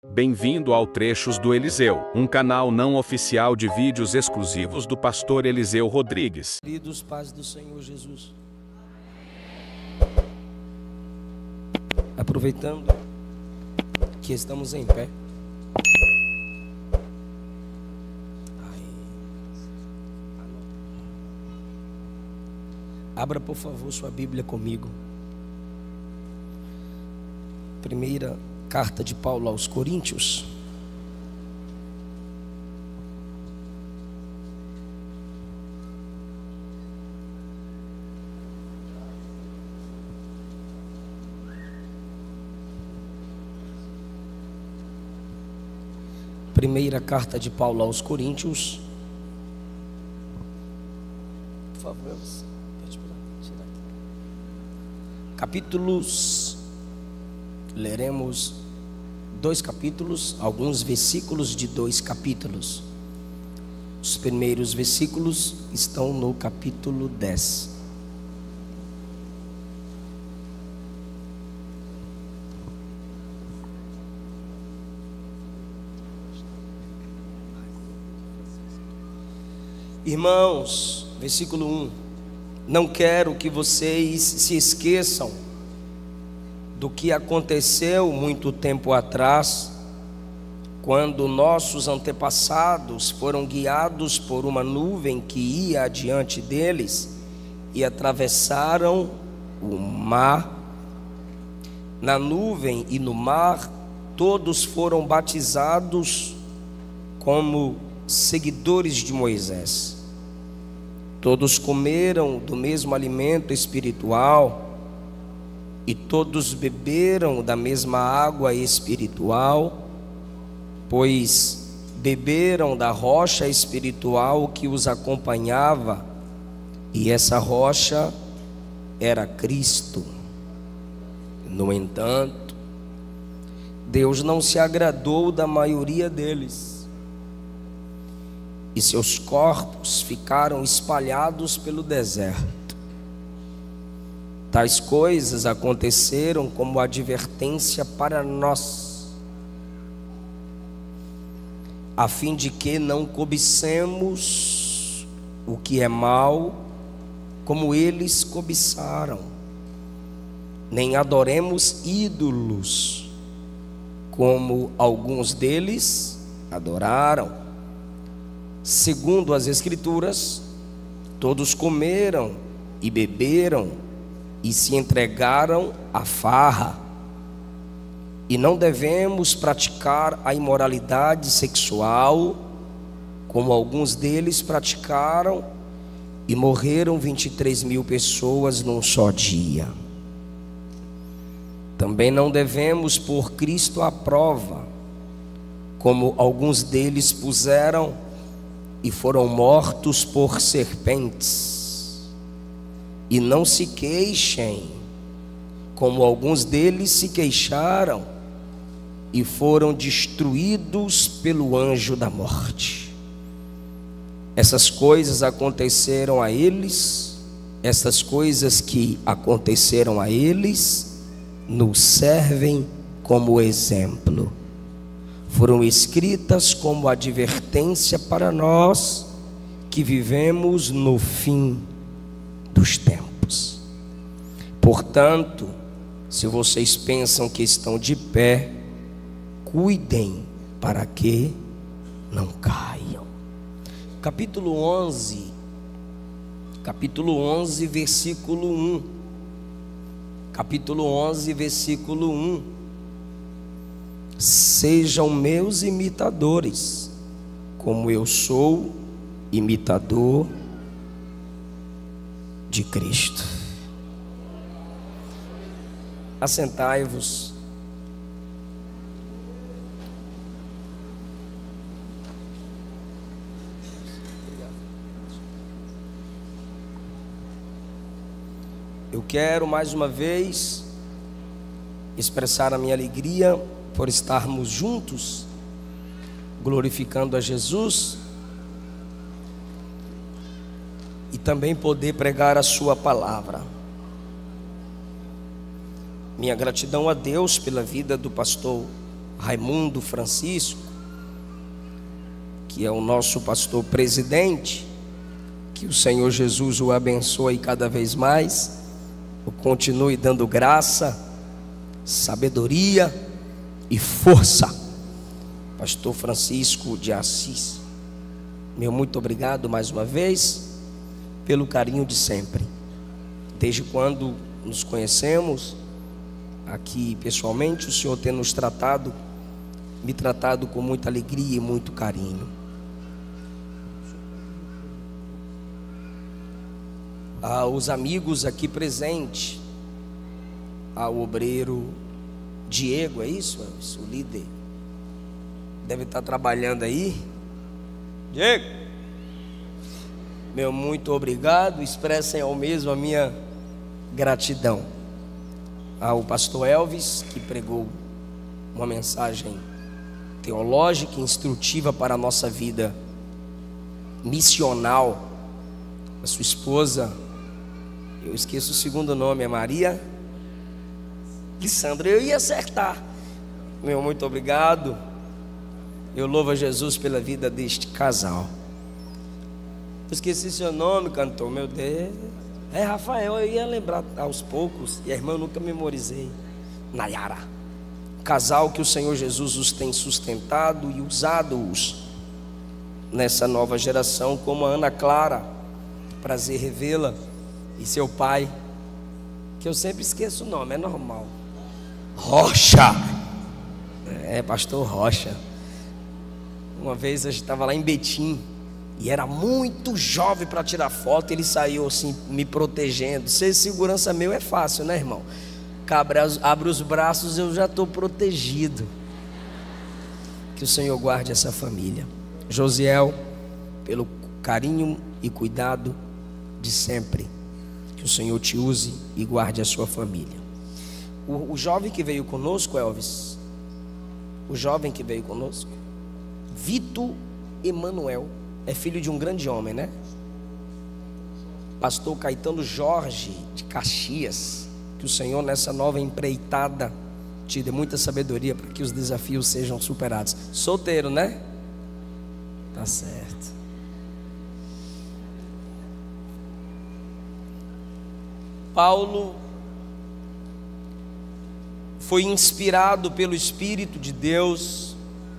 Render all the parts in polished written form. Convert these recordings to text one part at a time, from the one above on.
Bem-vindo ao Trechos do Eliseu, um canal não oficial de vídeos exclusivos do pastor Eliseu Rodrigues. Queridos, paz do Senhor Jesus. Aproveitando que estamos em pé. Abra, por favor, sua Bíblia comigo. Primeira carta de Paulo aos Coríntios. Primeira carta de Paulo aos Coríntios. Por favor, capítulos. Leremos 2 capítulos, alguns versículos de 2 capítulos. Os primeiros versículos estão no capítulo 10. Irmãos, versículo 1: não quero que vocês se esqueçam do que aconteceu muito tempo atrás, quando nossos antepassados foram guiados por uma nuvem que ia adiante deles e atravessaram o mar. Na nuvem e no mar, todos foram batizados como seguidores de Moisés. Todos comeram do mesmo alimento espiritual e todos beberam da mesma água espiritual, pois beberam da rocha espiritual que os acompanhava, e essa rocha era Cristo. No entanto, Deus não se agradou da maioria deles, e seus corpos ficaram espalhados pelo deserto. Tais coisas aconteceram como advertência para nós, a fim de que não cobicemos o que é mal, como eles cobiçaram, nem adoremos ídolos, como alguns deles adoraram. Segundo as Escrituras, todos comeram e beberam e se entregaram à farra, e não devemos praticar a imoralidade sexual, como alguns deles praticaram, e morreram 23.000 pessoas num só dia. Também não devemos pôr Cristo à prova, como alguns deles puseram e foram mortos por serpentes. E não se queixem, como alguns deles se queixaram e foram destruídos pelo anjo da morte. Essas coisas aconteceram a eles, essas coisas que aconteceram a eles nos servem como exemplo. Foram escritas como advertência para nós que vivemos no fim dos tempos. Portanto, se vocês pensam que estão de pé, cuidem para que não caiam. Capítulo 11, versículo 1. Capítulo 11, versículo 1. Sejam meus imitadores, como eu sou imitador de Cristo. Assentai-vos. Eu quero mais uma vez expressar a minha alegria por estarmos juntos, glorificando a Jesus, e também poder pregar a sua palavra. Minha gratidão a Deus pela vida do pastor Raimundo Francisco, que é o nosso pastor presidente. Que o Senhor Jesus o abençoe cada vez mais, o continue dando graça, sabedoria e força. Pastor Francisco de Assis, meu muito obrigado mais uma vez pelo carinho de sempre. Desde quando nos conhecemos aqui pessoalmente, o Senhor tem me tratado com muita alegria e muito carinho. Aos amigos aqui presentes, ao obreiro Diego, é isso? O líder deve estar trabalhando aí. Diego, meu muito obrigado, expressem ao mesmo a minha gratidão. Ao pastor Elvis, que pregou uma mensagem teológica e instrutiva para a nossa vida missional. A sua esposa, eu esqueço o segundo nome, é Maria Lissandra. Eu ia acertar. Meu muito obrigado. Eu louvo a Jesus pela vida deste casal. Eu esqueci seu nome, cantor, meu Deus. É Rafael, eu ia lembrar aos poucos. E a irmã eu nunca memorizei. Nayara. Casal que o Senhor Jesus os tem sustentado e usado-os nessa nova geração, como a Ana Clara, prazer revê-la, e seu pai, que eu sempre esqueço o nome, é normal. Rocha. É, pastor Rocha. Uma vez a gente estava lá em Betim e era muito jovem para tirar foto. Ele saiu assim me protegendo. Ser segurança meu é fácil, né, irmão? Abre os braços, eu já estou protegido. Que o Senhor guarde essa família. Josiel, pelo carinho e cuidado de sempre, que o Senhor te use e guarde a sua família. O jovem que veio conosco, Elvis, o jovem que veio conosco, Vitor Emanuel, é filho de um grande homem, né? Pastor Caetano Jorge de Caxias. Que o Senhor nessa nova empreitada te dê muita sabedoria para que os desafios sejam superados. Solteiro, né? Tá certo. Paulo foi inspirado pelo Espírito de Deus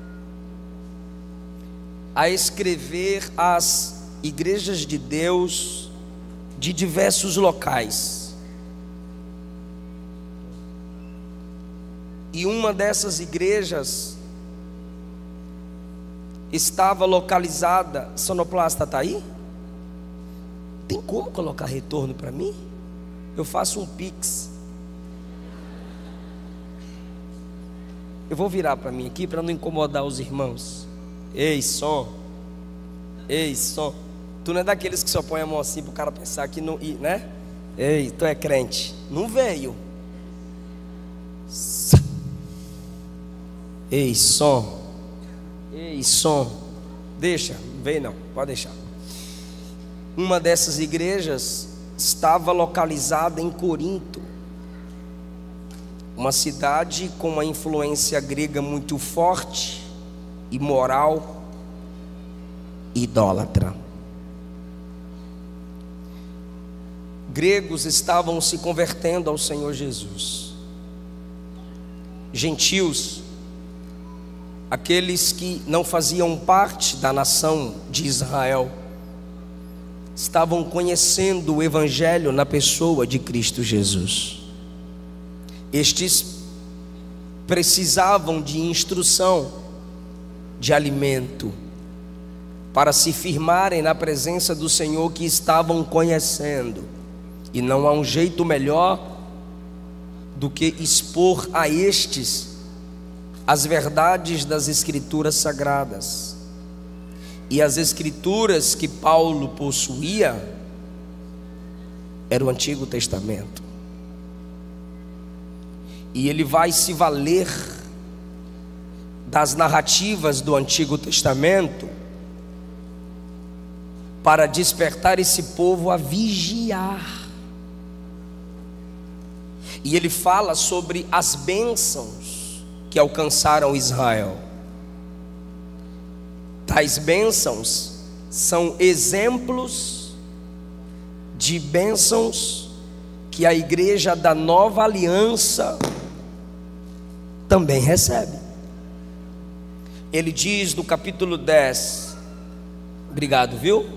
a escrever às igrejas de Deus de diversos locais. E uma dessas igrejas estava localizada. Sonoplasta está aí? Tem como colocar retorno para mim? Eu faço um pix. Eu vou virar para mim aqui para não incomodar os irmãos. Ei, som. Ei, som. Tu não é daqueles que só põe a mão assim para o cara pensar que não, né? Ei, tu é crente. Não veio. Ei, som. Ei, som. Deixa, não veio não, pode deixar. Uma dessas igrejas estava localizada em Corinto, uma cidade com uma influência grega muito forte, imoral, idólatra. Gregos estavam se convertendo ao Senhor Jesus. Gentios, aqueles que não faziam parte da nação de Israel, estavam conhecendo o Evangelho na pessoa de Cristo Jesus. Estes precisavam de instrução, de alimento, para se firmarem na presença do Senhor que estavam conhecendo. E não há um jeito melhor do que expor a estes as verdades das Escrituras Sagradas. E as Escrituras que Paulo possuía era o Antigo Testamento. E ele vai se valer das narrativas do Antigo Testamento para despertar esse povo a vigiar. E ele fala sobre as bênçãos que alcançaram Israel. Tais bênçãos são exemplos de bênçãos que a igreja da nova aliança também recebe. Ele diz no capítulo 10, obrigado, viu?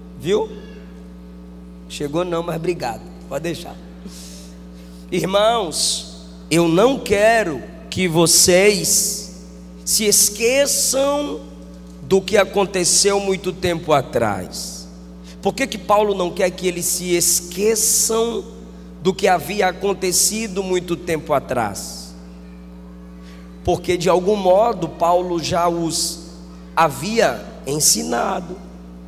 Chegou não, mas obrigado, pode deixar. Irmãos, eu não quero que vocês se esqueçam do que aconteceu muito tempo atrás. Por que Paulo não quer que eles se esqueçam do que havia acontecido muito tempo atrás? Porque de algum modo Paulo já os havia ensinado.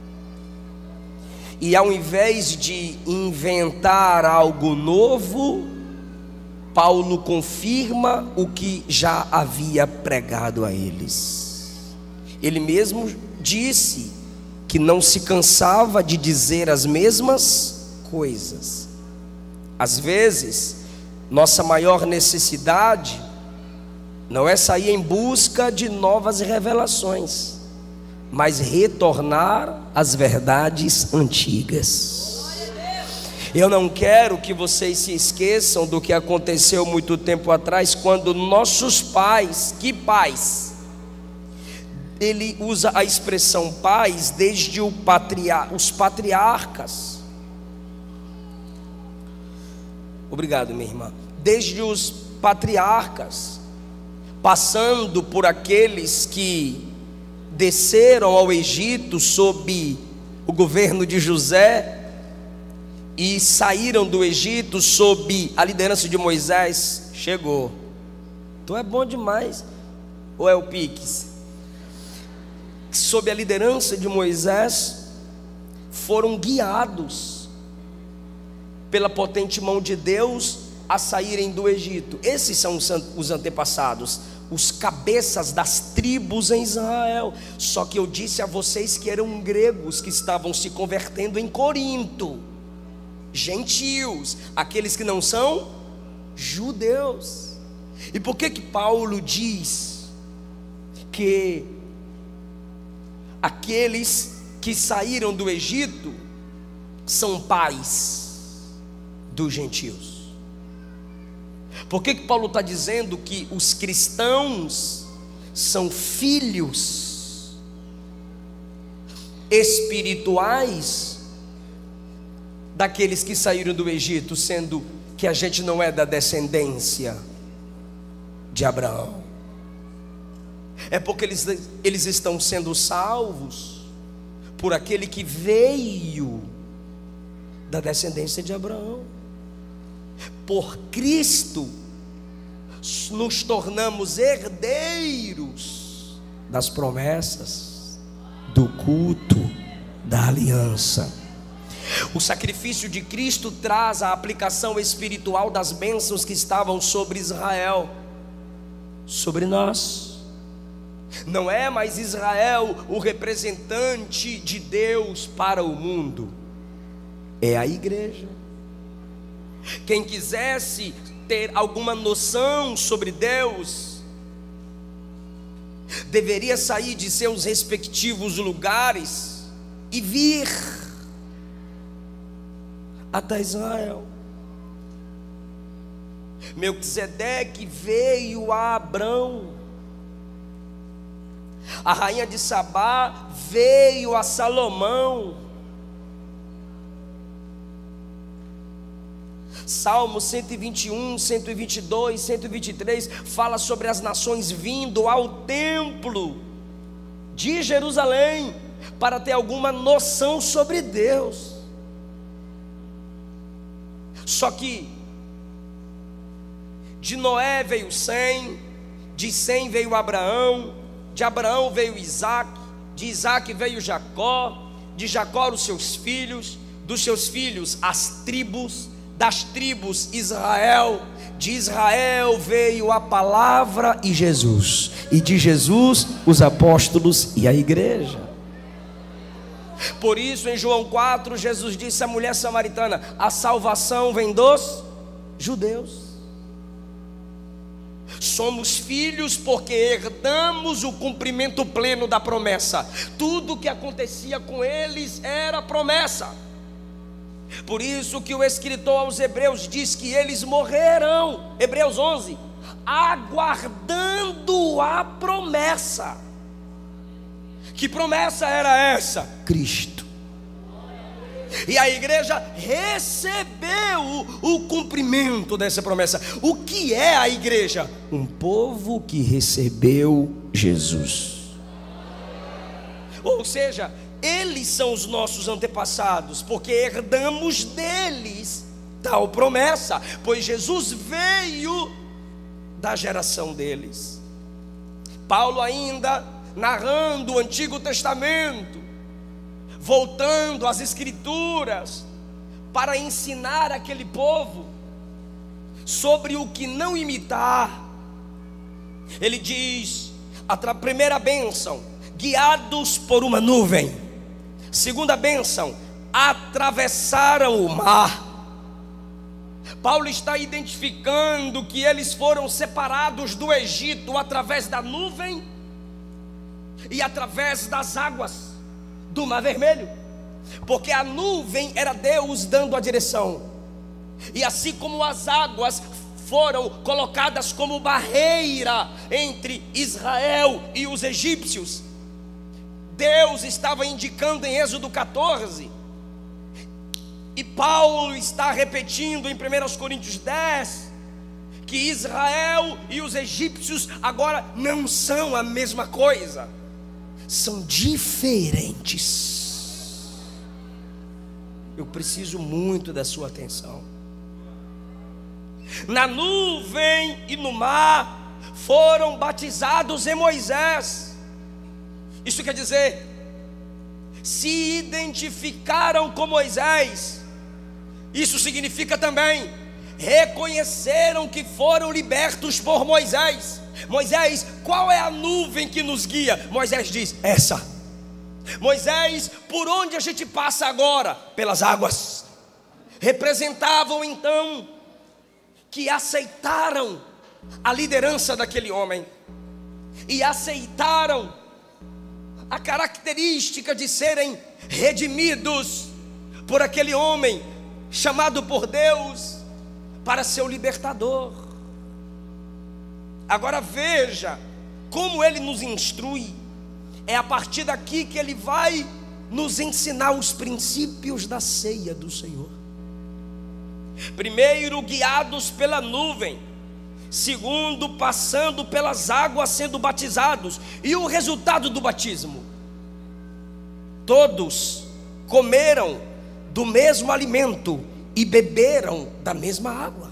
E ao invés de inventar algo novo, Paulo confirma o que já havia pregado a eles. Ele mesmo disse que não se cansava de dizer as mesmas coisas. Às vezes, nossa maior necessidade não é sair em busca de novas revelações, mas retornar às verdades antigas. Eu não quero que vocês se esqueçam do que aconteceu muito tempo atrás, quando nossos pais, que pais? Ele usa a expressão pais desde os patriarcas. Obrigado, minha irmã. Desde os patriarcas, passando por aqueles que desceram ao Egito sob o governo de José e saíram do Egito sob a liderança de Moisés. Chegou. Tu é bom demais. Ou é o Piques? Sob a liderança de Moisés, foram guiados pela potente mão de Deus a saírem do Egito. Esses são os antepassados, os cabeças das tribos em Israel. Só que eu disse a vocês que eram gregos que estavam se convertendo em Corinto, gentios, aqueles que não são judeus. E por que Paulo diz que aqueles que saíram do Egito são pais dos gentios? Por que Paulo está dizendo que os cristãos são filhos espirituais daqueles que saíram do Egito, sendo que a gente não é da descendência de Abraão? É porque eles estão sendo salvos por aquele que veio da descendência de Abraão. Por Cristo nos tornamos herdeiros das promessas do culto da aliança. O sacrifício de Cristo traz a aplicação espiritual das bênçãos que estavam sobre Israel, sobre nós. Não é mais Israel o representante de Deus para o mundo, é a igreja. Quem quisesse ter alguma noção sobre Deus, deveria sair de seus respectivos lugares e vir até Israel. Melquisedeque veio a Abrão, a rainha de Sabá veio a Salomão. Salmo 121, 122, 123 fala sobre as nações vindo ao templo de Jerusalém para ter alguma noção sobre Deus. Só que de Noé veio Sem, de Sem veio Abraão, de Abraão veio Isaac, de Isaac veio Jacó, de Jacó os seus filhos, dos seus filhos as tribos, das tribos Israel, de Israel veio a palavra e Jesus, e de Jesus os apóstolos e a igreja. Por isso em João 4 Jesus disse à mulher samaritana: a salvação vem dos judeus. Somos filhos porque herdamos o cumprimento pleno da promessa. Tudo que acontecia com eles era promessa. Por isso que o escritor aos Hebreus diz que eles morrerão, Hebreus 11, aguardando a promessa. Que promessa era essa? Cristo. E a igreja recebeu o cumprimento dessa promessa. O que é a igreja? Um povo que recebeu Jesus. Ou seja, eles são os nossos antepassados, porque herdamos deles tal promessa, pois Jesus veio da geração deles. Paulo ainda narrando o Antigo Testamento, voltando às Escrituras, para ensinar aquele povo sobre o que não imitar. Ele diz, a primeira bênção, guiados por uma nuvem. Segunda bênção, atravessaram o mar. Paulo está identificando que eles foram separados do Egito através da nuvem e através das águas do Mar Vermelho, porque a nuvem era Deus dando a direção, e assim como as águas foram colocadas como barreira entre Israel e os egípcios, Deus estava indicando em Êxodo 14, e Paulo está repetindo em 1 Coríntios 10, que Israel e os egípcios agora não são a mesma coisa, são diferentes. Eu preciso muito da sua atenção. Na nuvem e no mar foram batizados em Moisés. Isso quer dizer, se identificaram com Moisés. Isso significa também, reconheceram que foram libertos por Moisés. Moisés, qual é a nuvem que nos guia? Moisés diz, essa. Moisés, por onde a gente passa agora? Pelas águas. Representavam então que aceitaram a liderança daquele homem e aceitaram a característica de serem redimidos por aquele homem chamado por Deus para ser o libertador. Agora veja como ele nos instrui. É a partir daqui que ele vai nos ensinar os princípios da ceia do Senhor. Primeiro, guiados pela nuvem. Segundo, passando pelas águas, sendo batizados. E o resultado do batismo? Todos comeram do mesmo alimento e beberam da mesma água.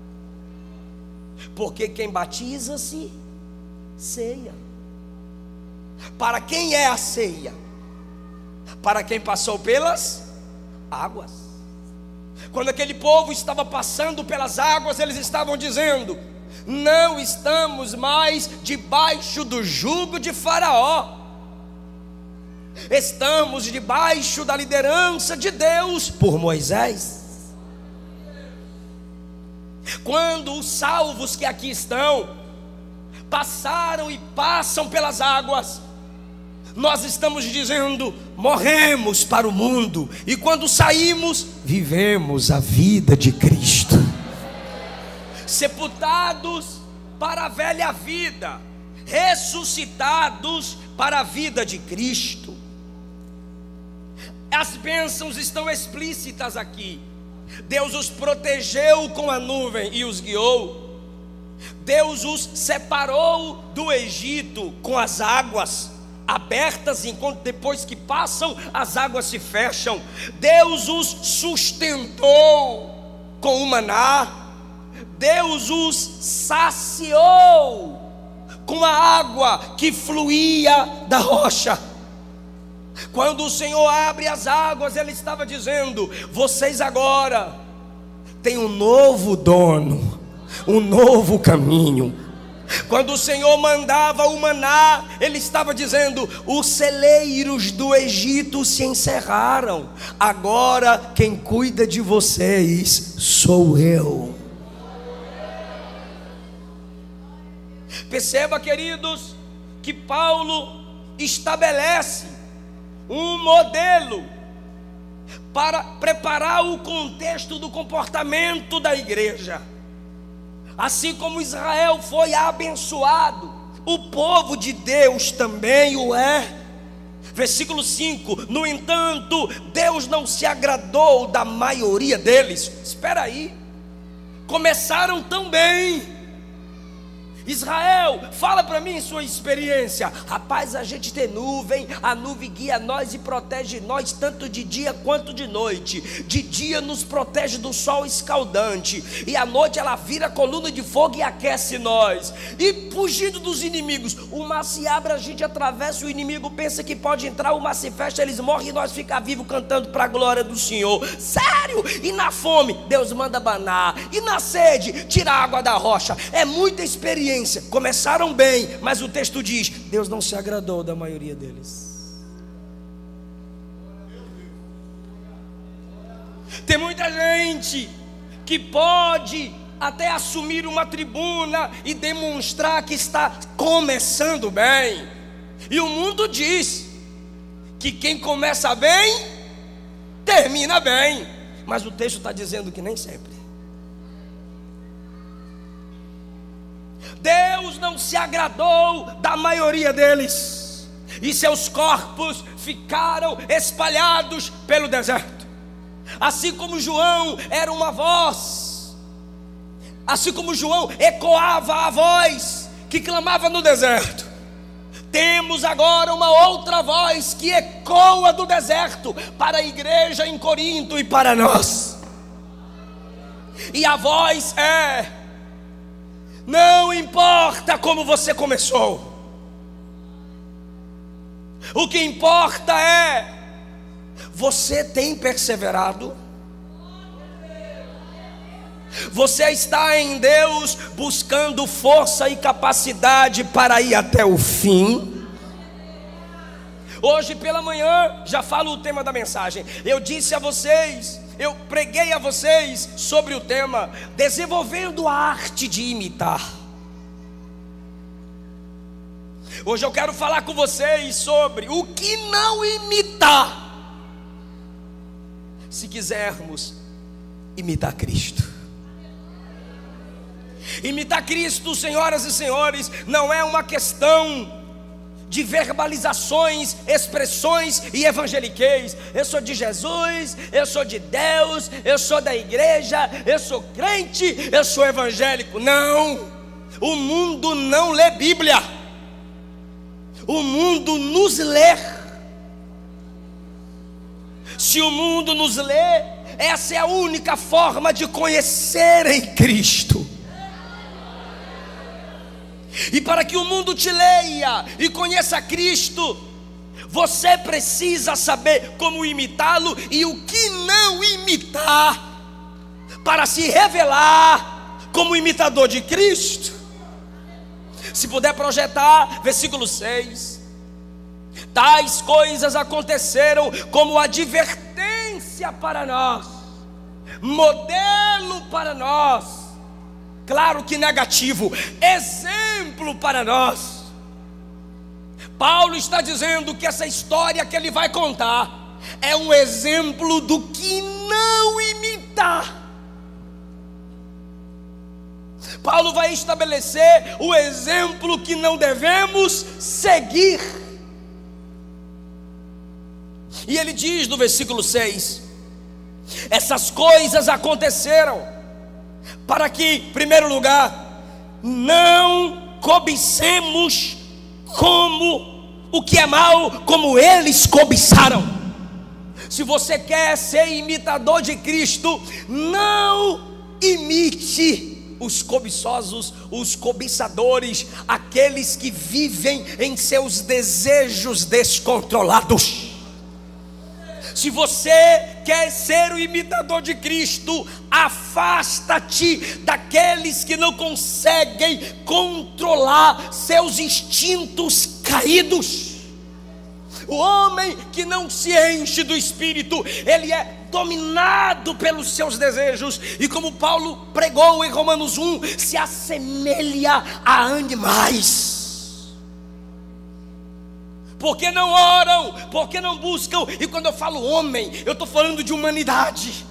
Porque quem batiza-se, ceia. Para quem é a ceia? Para quem passou pelas águas. Quando aquele povo estava passando pelas águas, eles estavam dizendo: não estamos mais debaixo do jugo de Faraó, estamos debaixo da liderança de Deus por Moisés. Quando os salvos que aqui estão passaram e passam pelas águas, nós estamos dizendo: morremos para o mundo, e quando saímos, vivemos a vida de Cristo. Sepultados para a velha vida, ressuscitados para a vida de Cristo. As bênçãos estão explícitas aqui. Deus os protegeu com a nuvem e os guiou. Deus os separou do Egito com as águas abertas, enquanto depois que passam, as águas se fecham. Deus os sustentou com o maná. Deus os saciou com a água que fluía da rocha. Quando o Senhor abre as águas, Ele estava dizendo: vocês agora têm um novo dono, um novo caminho. Quando o Senhor mandava o maná, Ele estava dizendo: os celeiros do Egito se encerraram, agora quem cuida de vocês sou eu. Perceba, queridos, que Paulo estabelece um modelo para preparar o contexto do comportamento da igreja. Assim como Israel foi abençoado, o povo de Deus também o é. Versículo 5: no entanto, Deus não se agradou da maioria deles. Espera aí, começaram tão bem. Israel, fala para mim sua experiência. Rapaz, a gente tem nuvem, a nuvem guia nós e protege nós tanto de dia quanto de noite. De dia nos protege do sol escaldante, e à noite ela vira coluna de fogo e aquece nós. E fugindo dos inimigos, o mar se abre, a gente atravessa, o inimigo pensa que pode entrar, o mar se fecha, eles morrem e nós ficamos vivos cantando para a glória do Senhor. Sério? E na fome, Deus manda banar, e na sede, tira a água da rocha. É muita experiência. Começaram bem, mas o texto diz: Deus não se agradou da maioria deles. Tem muita gente que pode até assumir uma tribuna e demonstrar que está começando bem, e o mundo diz que quem começa bem termina bem, mas o texto está dizendo que nem sempre. Deus não se agradou da maioria deles, e seus corpos ficaram espalhados pelo deserto. Assim como João era uma voz, assim como João ecoava a voz que clamava no deserto, temos agora uma outra voz que ecoa do deserto para a igreja em Corinto e para nós. E a voz é: não importa como você começou, o que importa é: você tem perseverado? Você está em Deus buscando força e capacidade para ir até o fim? Hoje pela manhã, já falo o tema da mensagem, eu disse a vocês, eu preguei a vocês sobre o tema desenvolvendo a arte de imitar. Hoje eu quero falar com vocês sobre o que não imitar, se quisermos imitar Cristo. Imitar Cristo, senhoras e senhores, não é uma questão de verbalizações, expressões e evangeliquez. Eu sou de Jesus, eu sou de Deus, eu sou da igreja, eu sou crente, eu sou evangélico. Não, o mundo não lê Bíblia, o mundo nos lê. Se o mundo nos lê, essa é a única forma de conhecerem Cristo. E para que o mundo te leia e conheça Cristo, você precisa saber como imitá-lo e o que não imitar, para se revelar como imitador de Cristo. Se puder projetar, versículo 6: tais coisas aconteceram como advertência para nós, modelo para nós. Claro que negativo, exemplo para nós. Paulo está dizendo que essa história que ele vai contar é um exemplo do que não imitar. Paulo vai estabelecer o exemplo que não devemos seguir. E ele diz no versículo 6: essas coisas aconteceram para que, em primeiro lugar, não cobicemos como o que é mal, como eles cobiçaram. Se você quer ser imitador de Cristo, não imite os cobiçosos, os cobiçadores, aqueles que vivem em seus desejos descontrolados. Se você quer ser o imitador de Cristo, afasta-te daqueles que não conseguem controlar seus instintos caídos. O homem que não se enche do Espírito, ele é dominado pelos seus desejos, e como Paulo pregou em Romanos 1, se assemelha a animais. Porque não oram, porque não buscam. E quando eu falo homem, eu estou falando de humanidade.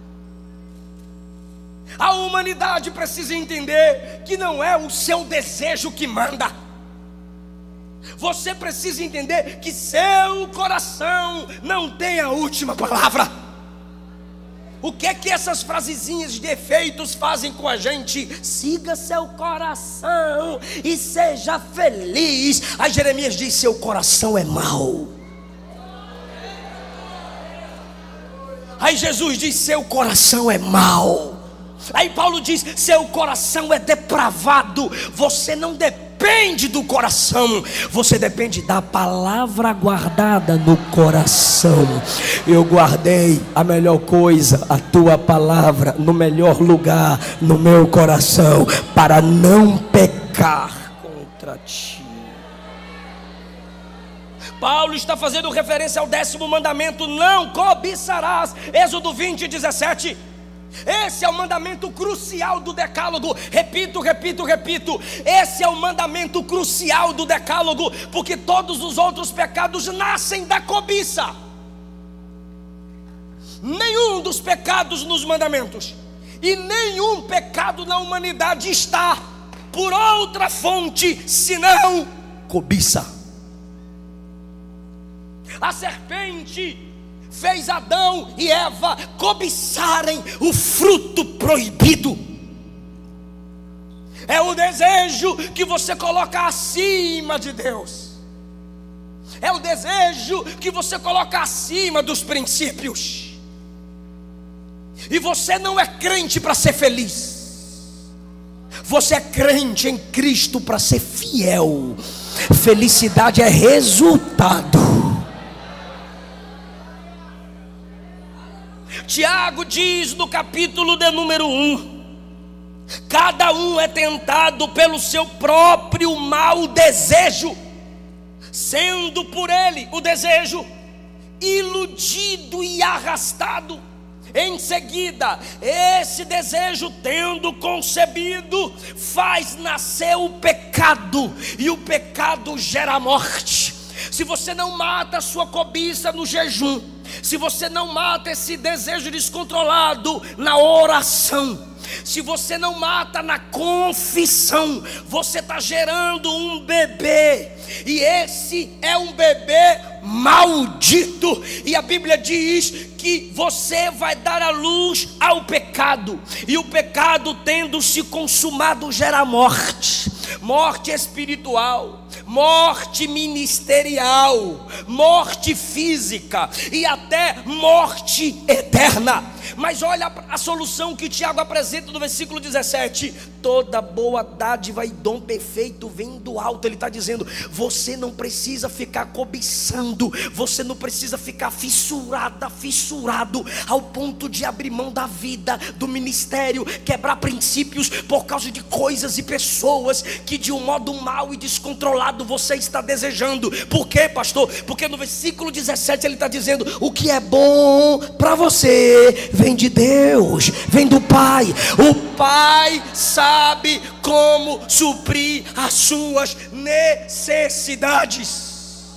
A humanidade precisa entender que não é o seu desejo que manda. Você precisa entender que seu coração não tem a última palavra. O que é que essas frasezinhas de efeitos fazem com a gente? Siga seu coração e seja feliz. Aí Jeremias diz: seu coração é mau. Aí Jesus diz: seu coração é mau. Aí Paulo diz: seu coração é depravado. Você não depende do coração, você depende da palavra guardada no coração. Eu guardei a melhor coisa, a tua palavra, no melhor lugar, no meu coração, para não pecar contra ti. Paulo está fazendo referência ao 10º mandamento: não cobiçarás. Êxodo 20:17. Esse é o mandamento crucial do decálogo. Repito. Esse é o mandamento crucial do decálogo, porque todos os outros pecados nascem da cobiça. Nenhum dos pecados nos mandamentos e nenhum pecado na humanidade está por outra fonte senão cobiça. A serpente fez Adão e Eva cobiçarem o fruto proibido. É o desejo que você coloca acima de Deus. É o desejo que você coloca acima dos princípios. E você não é crente para ser feliz. Você é crente em Cristo para ser fiel. Felicidade é resultado. Tiago diz no capítulo de número 1: cada um é tentado pelo seu próprio mau desejo, sendo por ele, o desejo, iludido e arrastado. Em seguida, esse desejo, tendo concebido, faz nascer o pecado, e o pecado gera morte. Se você não mata a sua cobiça no jejum, se você não mata esse desejo descontrolado na oração, se você não mata na confissão, você está gerando um bebê, e esse é um bebê maldito. E a Bíblia diz que você vai dar a luz ao pecado, e o pecado, tendo se consumado, gera morte. Morte espiritual, morte ministerial, morte física e até morte eterna. Mas olha a solução que Tiago apresenta no versículo 17: toda boa dádiva e dom perfeito vem do alto. Ele está dizendo: você não precisa ficar cobiçando, você não precisa ficar fissurado ao ponto de abrir mão da vida, do ministério, quebrar princípios por causa de coisas e pessoas que de um modo mau e descontrolado você está desejando. Por quê, pastor? Porque no versículo 17 ele está dizendo: o que é bom para você vem de Deus, vem do Pai. O Pai sabe como suprir as suas necessidades.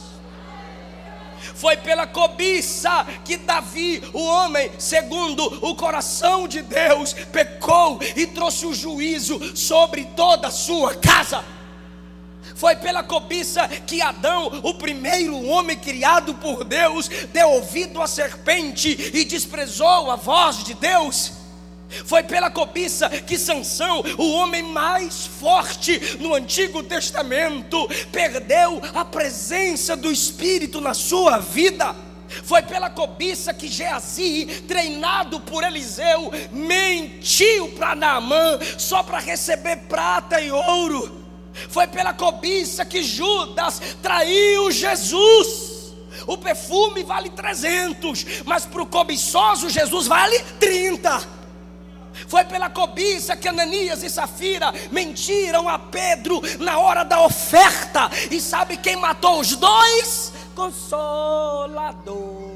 Foi pela cobiça que Davi, o homem segundo o coração de Deus, pecou e trouxe o juízo sobre toda a sua casa. Foi pela cobiça que Adão, o primeiro homem criado por Deus, deu ouvido à serpente e desprezou a voz de Deus. Foi pela cobiça que Sansão, o homem mais forte no Antigo Testamento, perdeu a presença do Espírito na sua vida. Foi pela cobiça que Geazi, treinado por Eliseu, mentiu para Naamã só para receber prata e ouro. Foi pela cobiça que Judas traiu Jesus. O perfume vale 300, mas para o cobiçoso Jesus vale 30. Foi pela cobiça que Ananias e Safira mentiram a Pedro na hora da oferta. E sabe quem matou os dois? Consolador.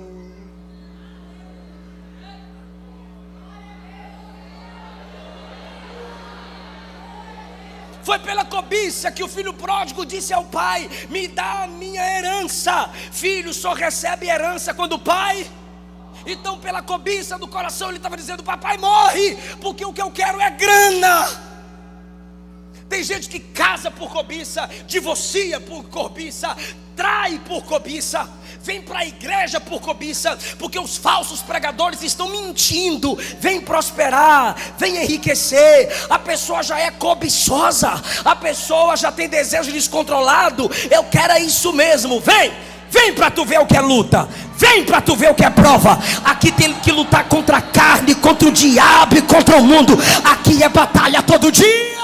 Foi pela cobiça que o filho pródigo disse ao pai: me dá a minha herança. Filho só recebe herança quando o pai... Então pela cobiça do coração ele estava dizendo: papai, morre, porque o que eu quero é grana. Tem gente que casa por cobiça, divorcia por cobiça, trai por cobiça, vem para a igreja por cobiça, porque os falsos pregadores estão mentindo. Vem prosperar, vem enriquecer. A pessoa já é cobiçosa, a pessoa já tem desejo descontrolado. Eu quero é isso mesmo. Vem para tu ver o que é luta. Vem para tu ver o que é prova. Aqui tem que lutar contra a carne, contra o diabo e contra o mundo. Aqui é batalha todo dia.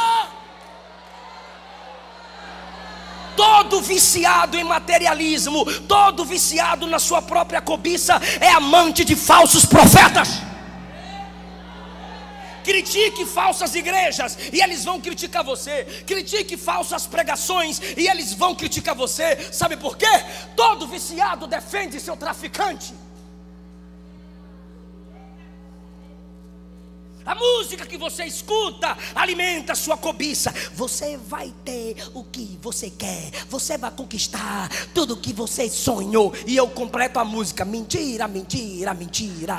Todo viciado em materialismo, todo viciado na sua própria cobiça, é amante de falsos profetas. Critique falsas igrejas e eles vão criticar você. Critique falsas pregações e eles vão criticar você. Sabe por quê? Todo viciado defende seu traficante. A música que você escuta alimenta a sua cobiça. Você vai ter o que você quer, você vai conquistar tudo o que você sonhou. E eu completo a música: mentira, mentira, mentira.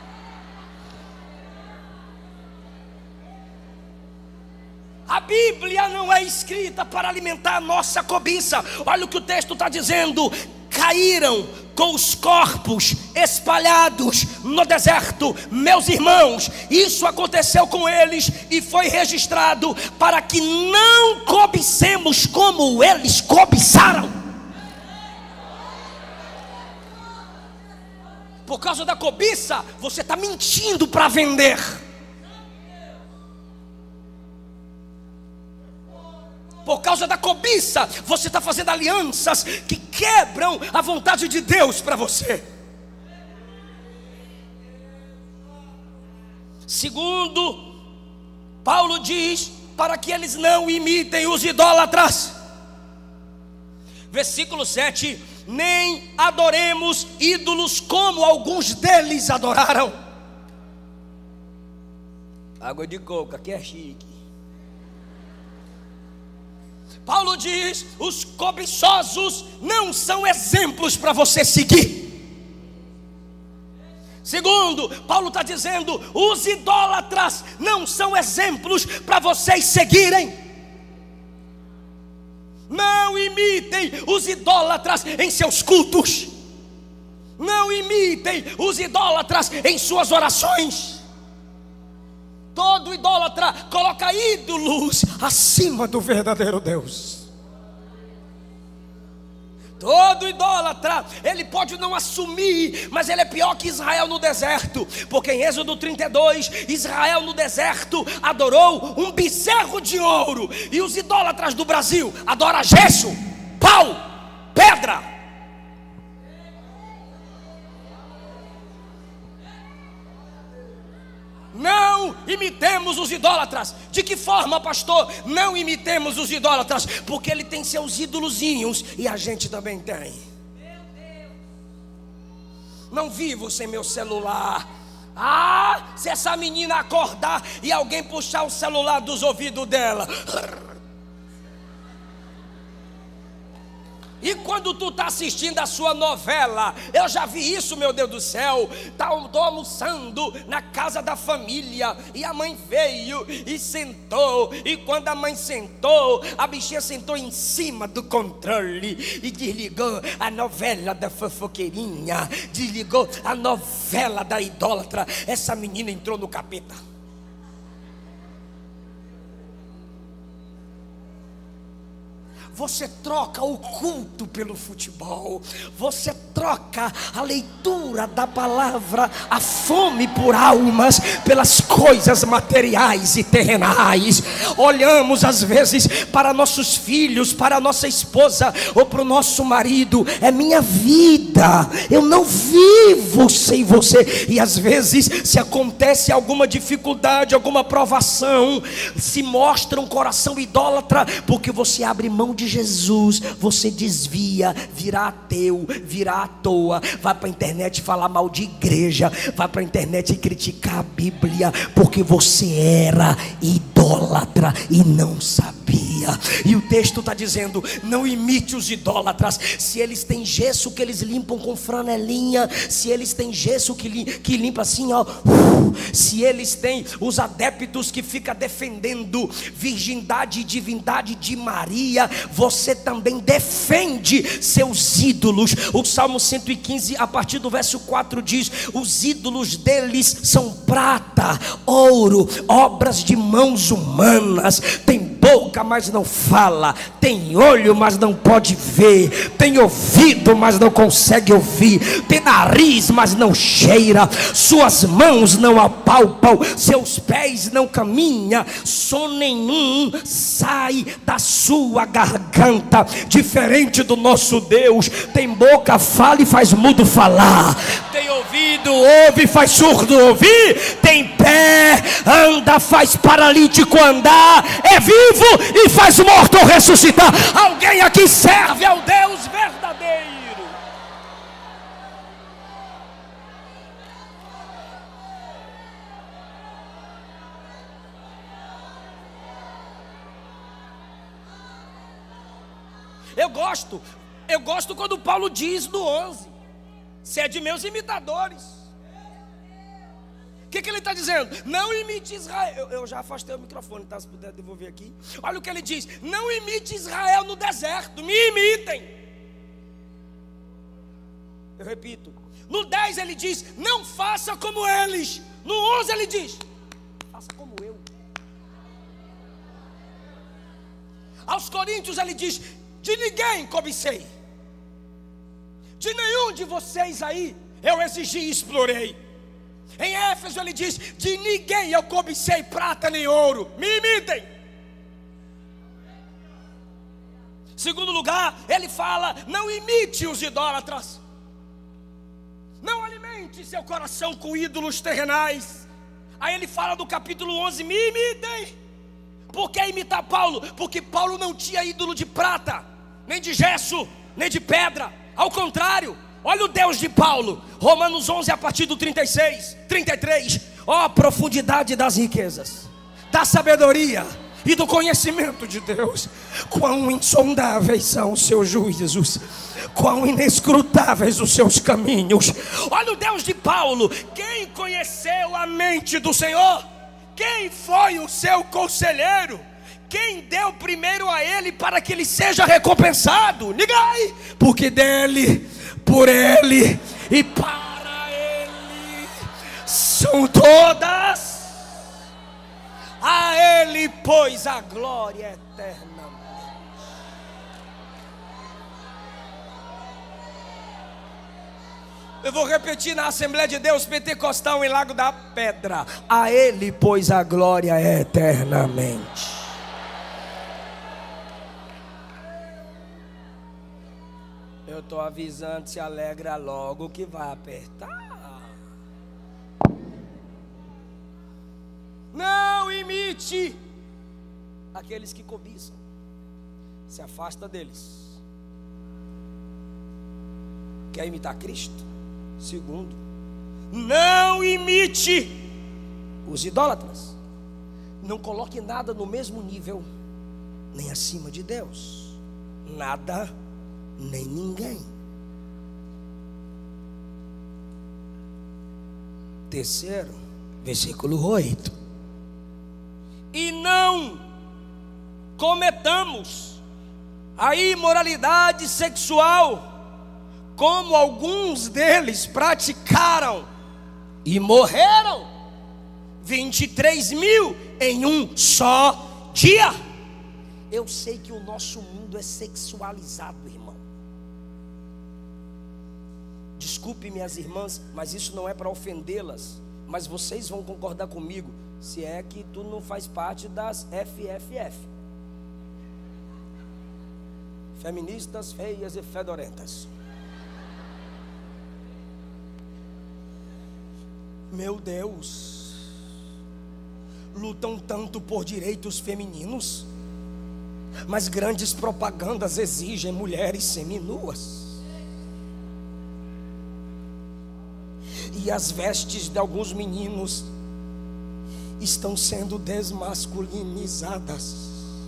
A Bíblia não é escrita para alimentar a nossa cobiça. Olha o que o texto está dizendo: caíram com os corpos espalhados no deserto, meus irmãos. Isso aconteceu com eles e foi registrado para que não cobicemos como eles cobiçaram. Por causa da cobiça, você está mentindo para vender. Por causa da cobiça, você está fazendo alianças que quebram a vontade de Deus para você. Segundo, Paulo diz para que eles não imitem os idólatras. Versículo 7: nem adoremos ídolos como alguns deles adoraram. Água de coco, aqui é chique. Paulo diz: os cobiçosos não são exemplos para você seguir. Segundo, Paulo está dizendo: os idólatras não são exemplos para vocês seguirem. Não imitem os idólatras em seus cultos. Não imitem os idólatras em suas orações. Todo idólatra coloca ídolos acima do verdadeiro Deus. Todo idólatra, ele pode não assumir, mas ele é pior que Israel no deserto. Porque em Êxodo 32, Israel no deserto adorou um bezerro de ouro. E os idólatras do Brasil adoram gesso, pau, pedra. Não imitemos os idólatras. De que forma, pastor? Não imitemos os idólatras, porque ele tem seus ídolozinhos e a gente também tem. Não vivo sem meu celular. Se essa menina acordar e alguém puxar o celular dos ouvidos dela. E quando tu está assistindo a sua novela, eu já vi isso, meu Deus do céu. Estou almoçando na casa da família e a mãe veio e sentou. E quando a mãe sentou, a bichinha sentou em cima do controle e desligou a novela da fofoqueirinha, desligou a novela da idólatra. Essa menina entrou no capeta. Você troca o culto pelo futebol. Você troca a leitura da palavra, a fome por almas, pelas coisas materiais e terrenais. Olhamos às vezes para nossos filhos, para a nossa esposa ou para o nosso marido. É minha vida, eu não vivo sem você. E às vezes, se acontece alguma dificuldade, alguma provação, se mostra um coração idólatra, porque você abre mão de de Jesus, você desvia, vira ateu, vira à toa, vai para a internet falar mal de igreja, vai para a internet criticar a Bíblia, porque você era idólatra e não sabia. E o texto está dizendo: não imite os idólatras. Se eles têm gesso que eles limpam com franelinha, se eles têm gesso que limpa assim, ó, se eles têm os adeptos que fica defendendo virgindade e divindade de Maria, você também defende seus ídolos. O Salmo 115, a partir do verso 4 diz: os ídolos deles são prata, ouro, obras de mãos humanas. Tem boca, mas não fala, tem olho, mas não pode ver, tem ouvido, mas não consegue ouvir, tem nariz, mas não cheira, suas mãos não apalpam, seus pés não caminham, som nenhum sai da sua garganta. Diferente do nosso Deus, tem boca, fala e faz mudo falar, tem ouvido, ouve e faz surdo ouvir, tem pé, anda, faz paralítico andar, é vivo e faz morto ressuscitar. Alguém aqui serve ao Deus verdadeiro. Eu gosto quando Paulo diz no 11: sede meus imitadores. O que ele está dizendo? Não imite Israel. Eu já afastei o microfone, tá? Se puder devolver aqui. Olha o que ele diz: não imite Israel no deserto, me imitem. Eu repito, no 10 ele diz: não faça como eles. No 11 ele diz: faça como eu. Aos Coríntios ele diz: de ninguém cobicei, de nenhum de vocês aí eu exigi e explorei. Em Éfeso ele diz: de ninguém eu cobicei prata nem ouro, me imitem. Segundo lugar, ele fala: não imite os idólatras, não alimente seu coração com ídolos terrenais. Aí ele fala do capítulo 11: me imitem. Por que imitar Paulo? Porque Paulo não tinha ídolo de prata, nem de gesso, nem de pedra. Ao contrário, olha o Deus de Paulo, Romanos 11 a partir do 33. Ó a profundidade das riquezas, da sabedoria e do conhecimento de Deus. Quão insondáveis são os seus juízos, quão inescrutáveis os seus caminhos. Olha o Deus de Paulo. Quem conheceu a mente do Senhor? Quem foi o seu conselheiro? Quem deu primeiro a ele para que ele seja recompensado? Ninguém. Porque dele, por ele e para ele são todas. A ele, pois, a glória eterna. Eu vou repetir na Assembleia de Deus Pentecostal em Lago da Pedra: a ele, pois, a glória eternamente. Eu estou avisando, se alegra logo que vai apertar. Não imite aqueles que cobiçam, se afasta deles. Quer imitar Cristo? Segundo, não imite os idólatras. Não coloque nada no mesmo nível, nem acima de Deus. Nada, nem ninguém. Terceiro, versículo 8: e não cometamos a imoralidade sexual, como alguns deles praticaram e morreram 23.000 em um só dia. Eu sei que o nosso mundo é sexualizado, irmão. Desculpe minhas irmãs, mas isso não é para ofendê-las, mas vocês vão concordar comigo, se é que tu não faz parte das FFF, feministas feias e fedorentas. Meu Deus, lutam tanto por direitos femininos, Mas grandes propagandas exigem mulheres seminuas. E as vestes de alguns meninos estão sendo desmasculinizadas.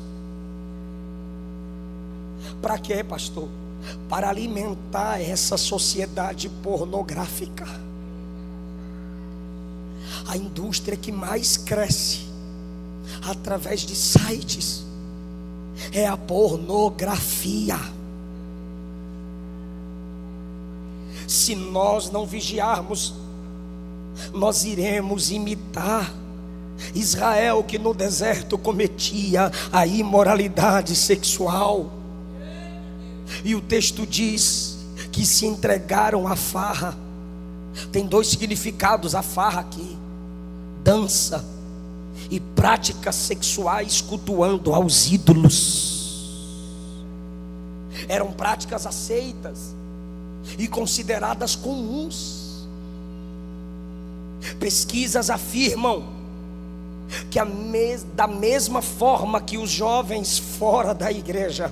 Para quê, pastor? Para alimentar essa sociedade pornográfica. A indústria que mais cresce através de sites é a pornografia. Se nós não vigiarmos, nós iremos imitar Israel, que no deserto cometia a imoralidade sexual. E o texto diz que se entregaram à farra. Tem dois significados a farra aqui: dança e práticas sexuais cultuando aos ídolos. Eram práticas aceitas e consideradas comuns. Pesquisas afirmam que da mesma forma que os jovens fora da igreja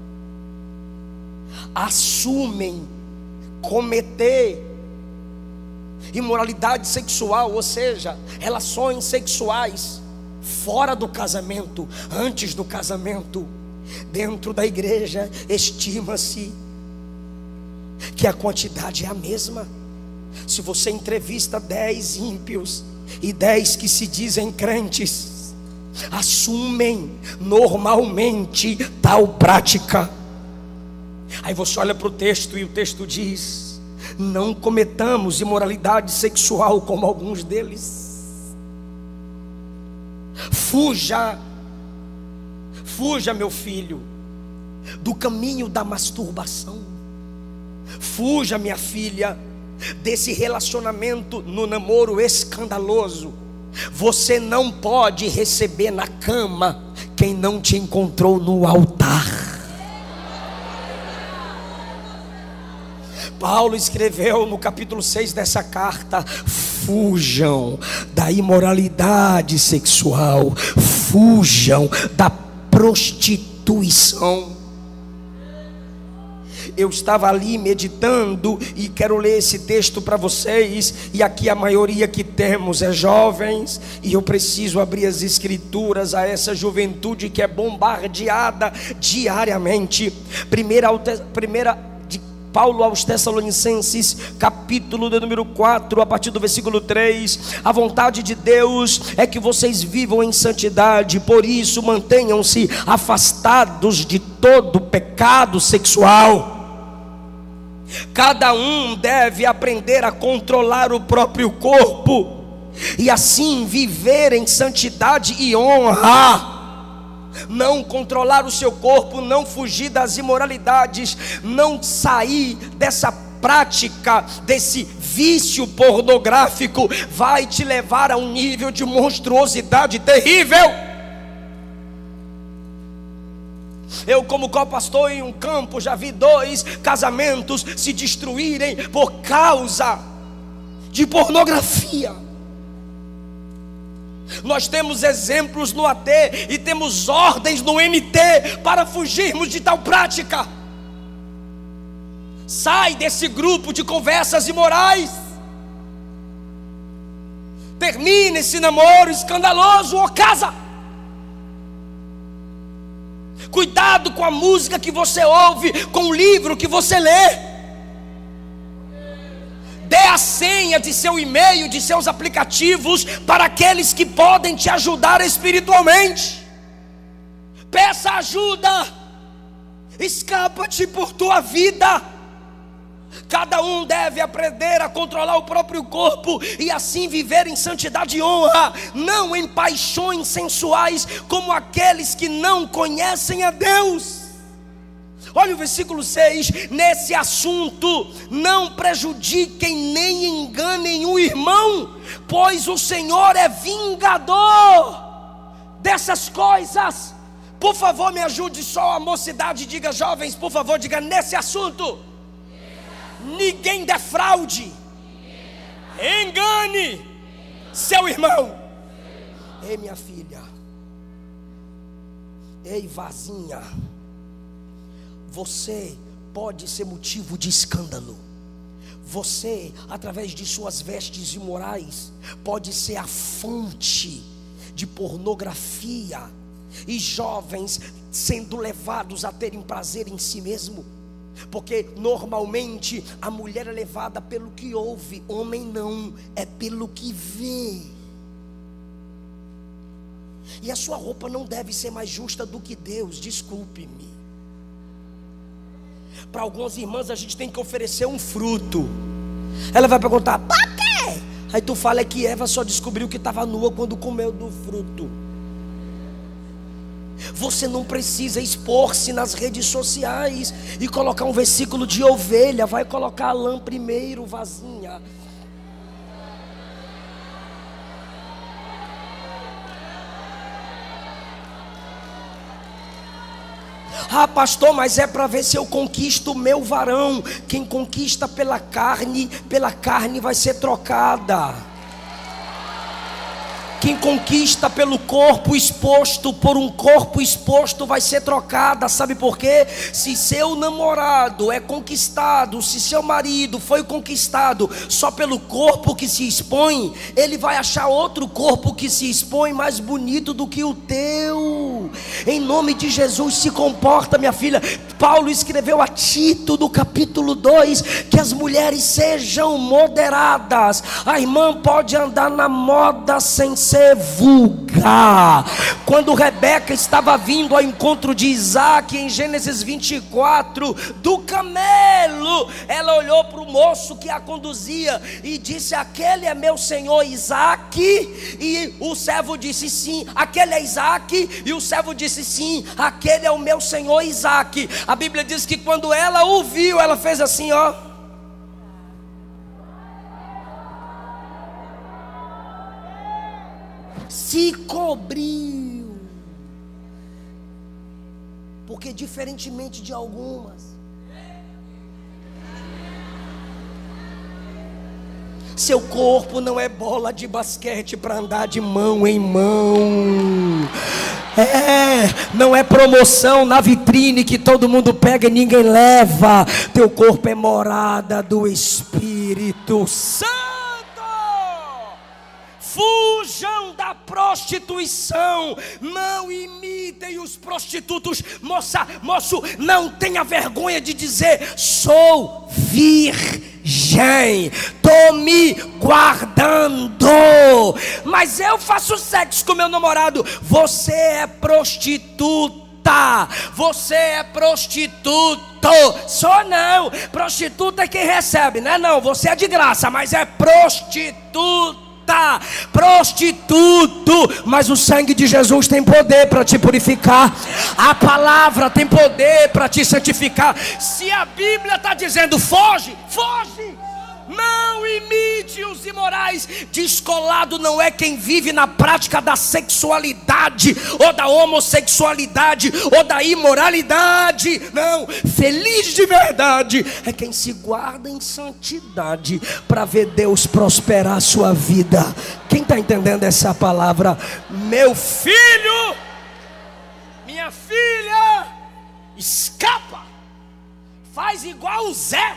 assumem cometer imoralidade sexual, ou seja, relações sexuais fora do casamento, antes do casamento, dentro da igreja estima-se que a quantidade é a mesma. Se você entrevista 10 ímpios e 10 que se dizem crentes, assumem normalmente tal prática. Aí você olha para o texto e o texto diz: não cometamos imoralidade sexual como alguns deles. Fuja, meu filho, do caminho da masturbação. Fuja, minha filha, desse relacionamento no namoro escandaloso. Você não pode receber na cama quem não te encontrou no altar. Paulo escreveu no capítulo 6 dessa carta: fujam da imoralidade sexual, fujam da prostituição. Eu estava ali meditando e quero ler esse texto para vocês. E aqui a maioria que temos é jovens, e eu preciso abrir as escrituras a essa juventude que é bombardeada diariamente. Primeira de Paulo aos Tessalonicenses, capítulo de número 4, a partir do versículo 3. A vontade de Deus é que vocês vivam em santidade, por isso mantenham-se afastados de todo pecado sexual. Cada um deve aprender a controlar o próprio corpo e assim viver em santidade e honra. Não controlar o seu corpo, não fugir das imoralidades, não sair dessa prática, desse vício pornográfico, vai te levar a um nível de monstruosidade terrível. Eu, como co-pastor em um campo, já vi 2 casamentos se destruírem por causa de pornografia. Nós temos exemplos no AT e temos ordens no NT para fugirmos de tal prática. Sai desse grupo de conversas imorais. Termine esse namoro escandaloso ou casa. Cuidado com a música que você ouve, com o livro que você lê. Dê a senha de seu e-mail, de seus aplicativos, para aqueles que podem te ajudar espiritualmente. Peça ajuda. Escapa-te por tua vida. Cada um deve aprender a controlar o próprio corpo e assim viver em santidade e honra, não em paixões sensuais como aqueles que não conhecem a Deus. Olha o versículo 6: nesse assunto não prejudiquem nem enganem o irmão, pois o Senhor é vingador dessas coisas. Por favor, me ajude só a mocidade, diga jovens, por favor, diga nesse assunto. Ninguém defraude, engane seu irmão. Ei, minha filha, Ei, vazinha, você pode ser motivo de escândalo. Você, através de suas vestes imorais, pode ser a fonte de pornografia e jovens sendo levados a terem prazer em si mesmo. Porque normalmente a mulher é levada pelo que ouve, homem não, é pelo que vê. E a sua roupa não deve ser mais justa do que Deus, desculpe-me. Para algumas irmãs a gente tem que oferecer um fruto. Ela vai perguntar, para quê? Aí tu fala que Eva só descobriu que estava nua quando comeu do fruto. Você não precisa expor-se nas redes sociais e colocar um versículo de ovelha. Vai colocar a lã primeiro, vazinha. Ah, pastor, mas é para ver se eu conquisto o meu varão. Quem conquista pela carne vai ser trocada. Quem conquista pelo corpo exposto, por um corpo exposto, vai ser trocada. Sabe por quê? Se seu namorado é conquistado, se seu marido foi conquistado só pelo corpo que se expõe, ele vai achar outro corpo que se expõe mais bonito do que o teu. Em nome de Jesus, se comporta, minha filha. Paulo escreveu a Tito no capítulo 2 que as mulheres sejam moderadas. A irmã pode andar na moda sem ser vulgar. Quando Rebeca estava vindo ao encontro de Isaac em Gênesis 24, do camelo, ela olhou para o moço que a conduzia e disse: aquele é meu senhor Isaac? E o servo disse: sim. Aquele é Isaac? E o servo disse: sim, aquele é o meu senhor Isaac. A Bíblia diz que quando ela o viu, ela fez assim, ó, se cobriu. Porque diferentemente de algumas, seu corpo não é bola de basquete para andar de mão em mão. Não é promoção na vitrine que todo mundo pega e ninguém leva. Teu corpo é morada do Espírito Santo. Fujam da prostituição. Não imitem os prostitutos. Moço, não tenha vergonha de dizer: sou virgem, tô me guardando, mas eu faço sexo com meu namorado. Você é prostituta. Você é prostituto. Só não. Prostituta é quem recebe, né? Não, você é de graça, mas é prostituta. Prostituto, mas o sangue de Jesus tem poder para te purificar. A palavra tem poder para te santificar. Se a Bíblia está dizendo foge, foge. Não imite os imorais. Descolado não é quem vive na prática da sexualidade, ou da homossexualidade, ou da imoralidade. Não, feliz de verdade é quem se guarda em santidade para ver Deus prosperar a sua vida. Quem está entendendo essa palavra? Meu filho, minha filha, escapa. Faz igual o José.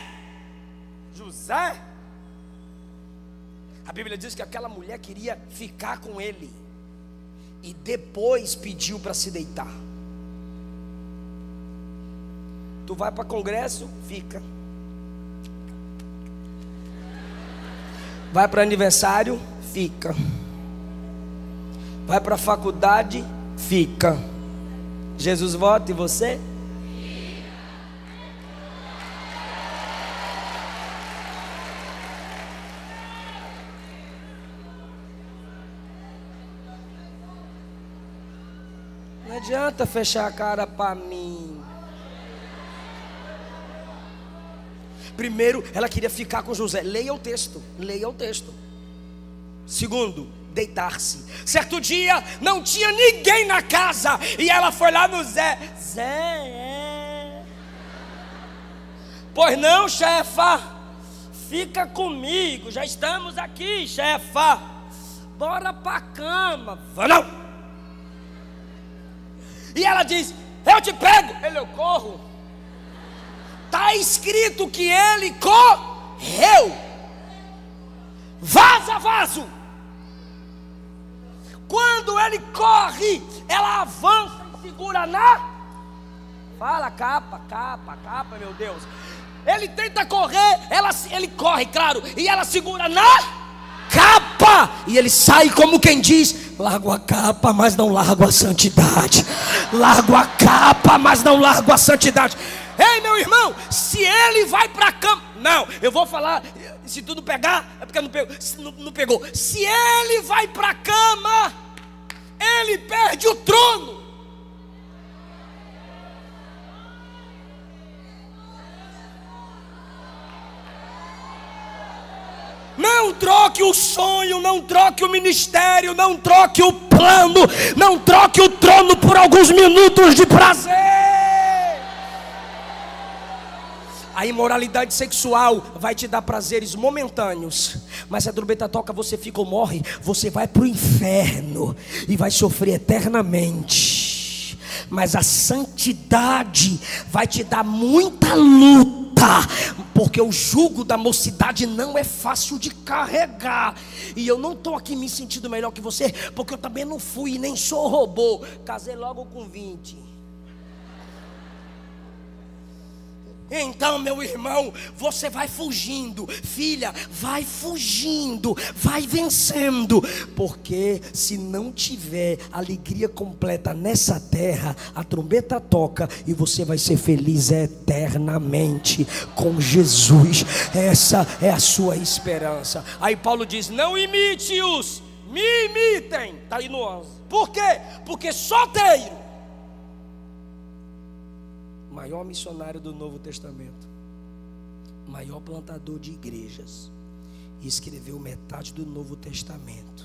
A Bíblia diz que aquela mulher queria ficar com ele e depois pediu para se deitar. Tu vai para congresso, fica. Vai para aniversário, fica. Vai para a faculdade, fica. Jesus volta e você? Não adianta fechar a cara para mim. Primeiro, ela queria ficar com José. Leia o texto, leia o texto. Segundo, deitar-se. Certo dia, não tinha ninguém na casa e ela foi lá no Zé. Zé, pois não, chefa? Fica comigo, já estamos aqui, chefa. Bora pra cama. Não. e ela diz: eu te pego. Ele: eu corro. Está escrito que ele correu. Vaza, vaso. Quando ele corre, ela avança e segura na... Fala, capa, meu Deus. Ele tenta correr, ele corre, claro, e ela segura na capa. E ele sai como quem diz: largo a capa, mas não largo a santidade. Largo a capa, mas não largo a santidade. Ei, meu irmão, se ele vai para a cama... Não, eu vou falar... Se tu não pegar, é porque não pegou. Não pegou. Se ele vai para a cama, ele perde o trono. Não troque o sonho, não troque o ministério, não troque o plano, não troque o trono por alguns minutos de prazer. A imoralidade sexual vai te dar prazeres momentâneos, mas se a trombeta toca, você fica ou morre, você vai para o inferno e vai sofrer eternamente. Mas a santidade vai te dar muita luta, porque o jugo da mocidade não é fácil de carregar. E eu não estou aqui me sentindo melhor que você, porque eu também não fui e nem sou robô. Casei logo com 20. Então, meu irmão, você vai fugindo, filha, vai fugindo, vai vencendo, porque se não tiver alegria completa nessa terra, a trombeta toca e você vai ser feliz eternamente com Jesus. Essa é a sua esperança. Aí Paulo diz: não imite-os, me imitem. Está aí no 11. Por quê? Porque solteiro, maior missionário do Novo Testamento, maior plantador de igrejas, e escreveu metade do Novo Testamento.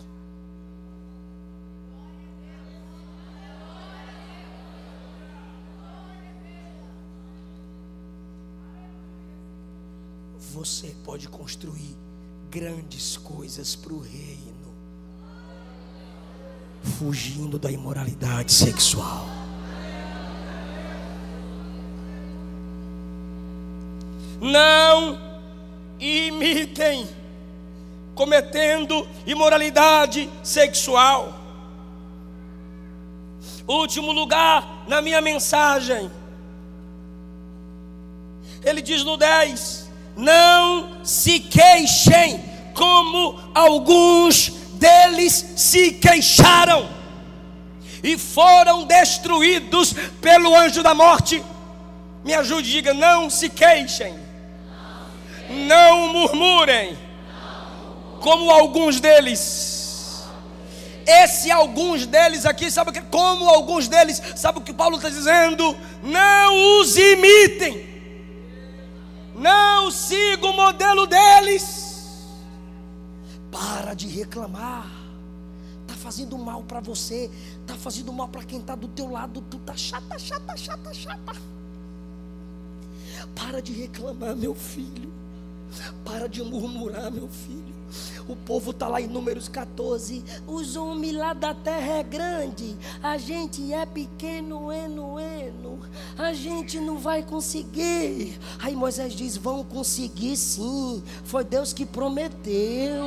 Você pode construir grandes coisas para o reino, fugindo da imoralidade sexual. Não imitem cometendo imoralidade sexual. Último lugar na minha mensagem, ele diz no 10: não se queixem como alguns deles se queixaram e foram destruídos pelo anjo da morte. Me ajude, diga: não se queixem, não murmurem, como alguns deles. Esse alguns deles aqui, sabe o que? Como alguns deles, sabe o que Paulo está dizendo? Não os imitem, não siga o modelo deles. Para de reclamar. Está fazendo mal para você, está fazendo mal para quem está do teu lado. Tu está chata. Para de reclamar, meu filho. Para de murmurar, meu filho. O povo está lá em Números 14. Os homens lá da terra é grande, a gente é pequeno, eno. A gente não vai conseguir. Aí Moisés diz: vão conseguir sim. Foi Deus que prometeu.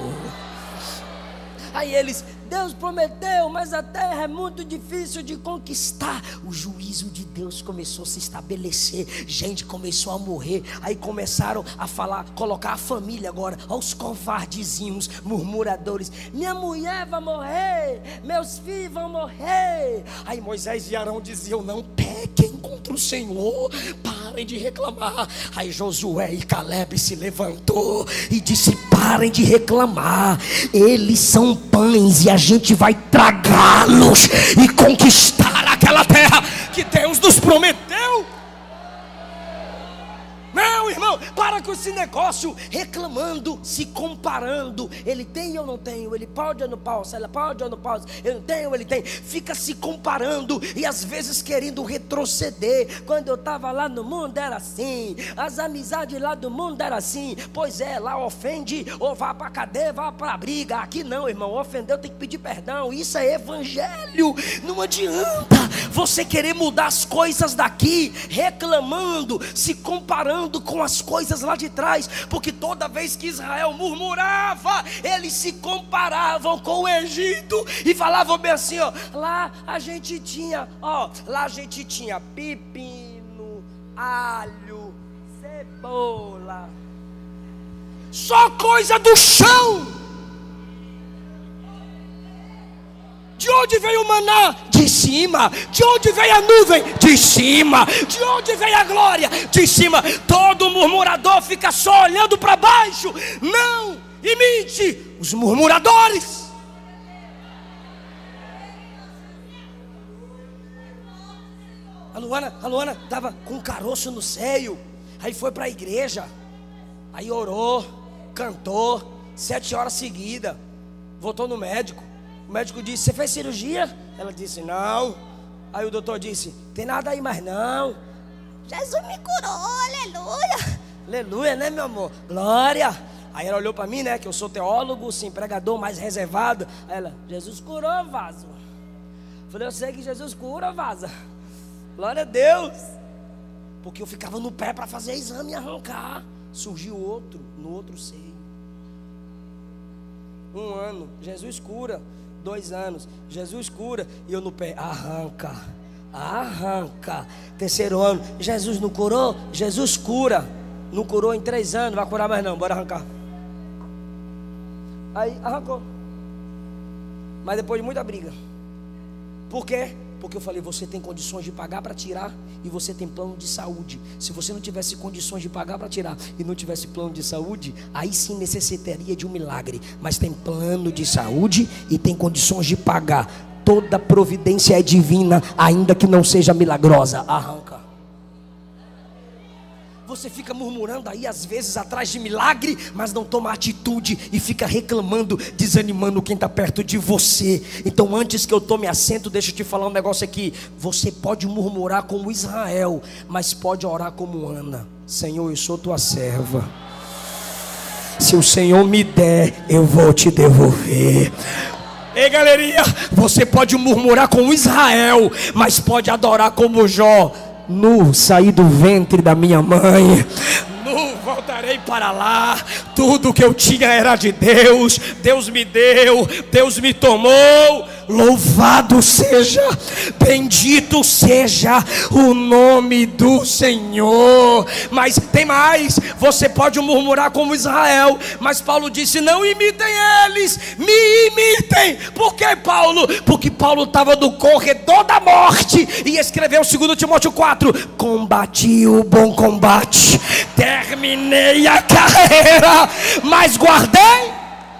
Aí eles: Deus prometeu, mas a terra é muito difícil de conquistar. O juízo de Deus começou a se estabelecer, gente começou a morrer. Aí começaram a falar, colocar a família agora, aos covardezinhos, murmuradores: minha mulher vai morrer, meus filhos vão morrer. Aí Moisés e Arão diziam: não pequem contra o Senhor, parem de reclamar. Aí Josué e Caleb se levantou e disse: parem de reclamar, eles são pães e a gente vai tragá-los e conquistar aquela terra que Deus nos prometeu. Não, irmão. irmão, para com esse negócio, reclamando, se comparando. Ele tem ou não tem? Ele pode ou não pode? Ela pode ou não pode? Ele não tem ou ele tem? Fica se comparando e às vezes querendo retroceder. Quando eu estava lá no mundo era assim, as amizades lá do mundo era assim. Pois é, lá ofende, ou vá para a cadeia, vá para a briga. Aqui não, irmão, ofendeu, tem que pedir perdão. Isso é evangelho. Não adianta você querer mudar as coisas daqui, reclamando, se comparando com as coisas lá de trás, porque toda vez que Israel murmurava, eles se comparavam com o Egito e falavam bem assim, ó, lá a gente tinha pepino, alho, cebola, só coisa do chão. De onde veio o maná? De cima. De onde veio a nuvem? De cima. De onde veio a glória? De cima. Todo murmurador fica só olhando para baixo. Não imite os murmuradores. A Luana estava com um caroço no seio. Aí foi para a igreja. Aí orou, cantou 7 horas seguidas. Voltou no médico. O médico disse, você fez cirurgia? Ela disse, não. Aí o doutor disse, tem nada aí mais não. Jesus me curou, aleluia. Aleluia, né, meu amor? Glória. Aí ela olhou para mim, né, que eu sou teólogo, sim, pregador mais reservado. Aí ela, Jesus curou, vaso. Falei, eu sei que Jesus cura, vaza. Glória a Deus. Porque eu ficava no pé para fazer exame e arrancar. Surgiu outro, no outro seio. 1 ano, Jesus cura. 2 anos, Jesus cura. E eu no pé, arranca. 3º ano, Jesus não curou? Jesus cura. Não curou em 3 anos, vai curar mais não, bora arrancar. Aí arrancou. Mas depois de muita briga. Por quê? Porque eu falei, você tem condições de pagar para tirar e você tem plano de saúde. Se você não tivesse condições de pagar para tirar e não tivesse plano de saúde, aí sim necessitaria de um milagre. Mas tem plano de saúde e tem condições de pagar. Toda providência é divina, ainda que não seja milagrosa. Arranca. Você fica murmurando aí às vezes atrás de milagre, mas não toma atitude e fica reclamando, desanimando quem está perto de você. Então antes que eu tome assento, deixa eu te falar um negócio aqui. Você pode murmurar como Israel, mas pode orar como Ana. Senhor, eu sou tua serva. Se o Senhor me der, eu vou te devolver. Ei, galerinha, você pode murmurar como Israel, mas pode adorar como Jó. Nu saí do ventre da minha mãe, nu voltarei para lá. Tudo que eu tinha era de Deus. Deus me deu, Deus me tomou. Louvado seja, bendito seja o nome do Senhor. Mas tem mais, você pode murmurar como Israel, mas Paulo disse, não imitem eles, me imitem. Por que, Paulo? Porque Paulo estava no corredor da morte e escreveu 2 Timóteo 4, combati o bom combate, terminei a carreira, mas guardei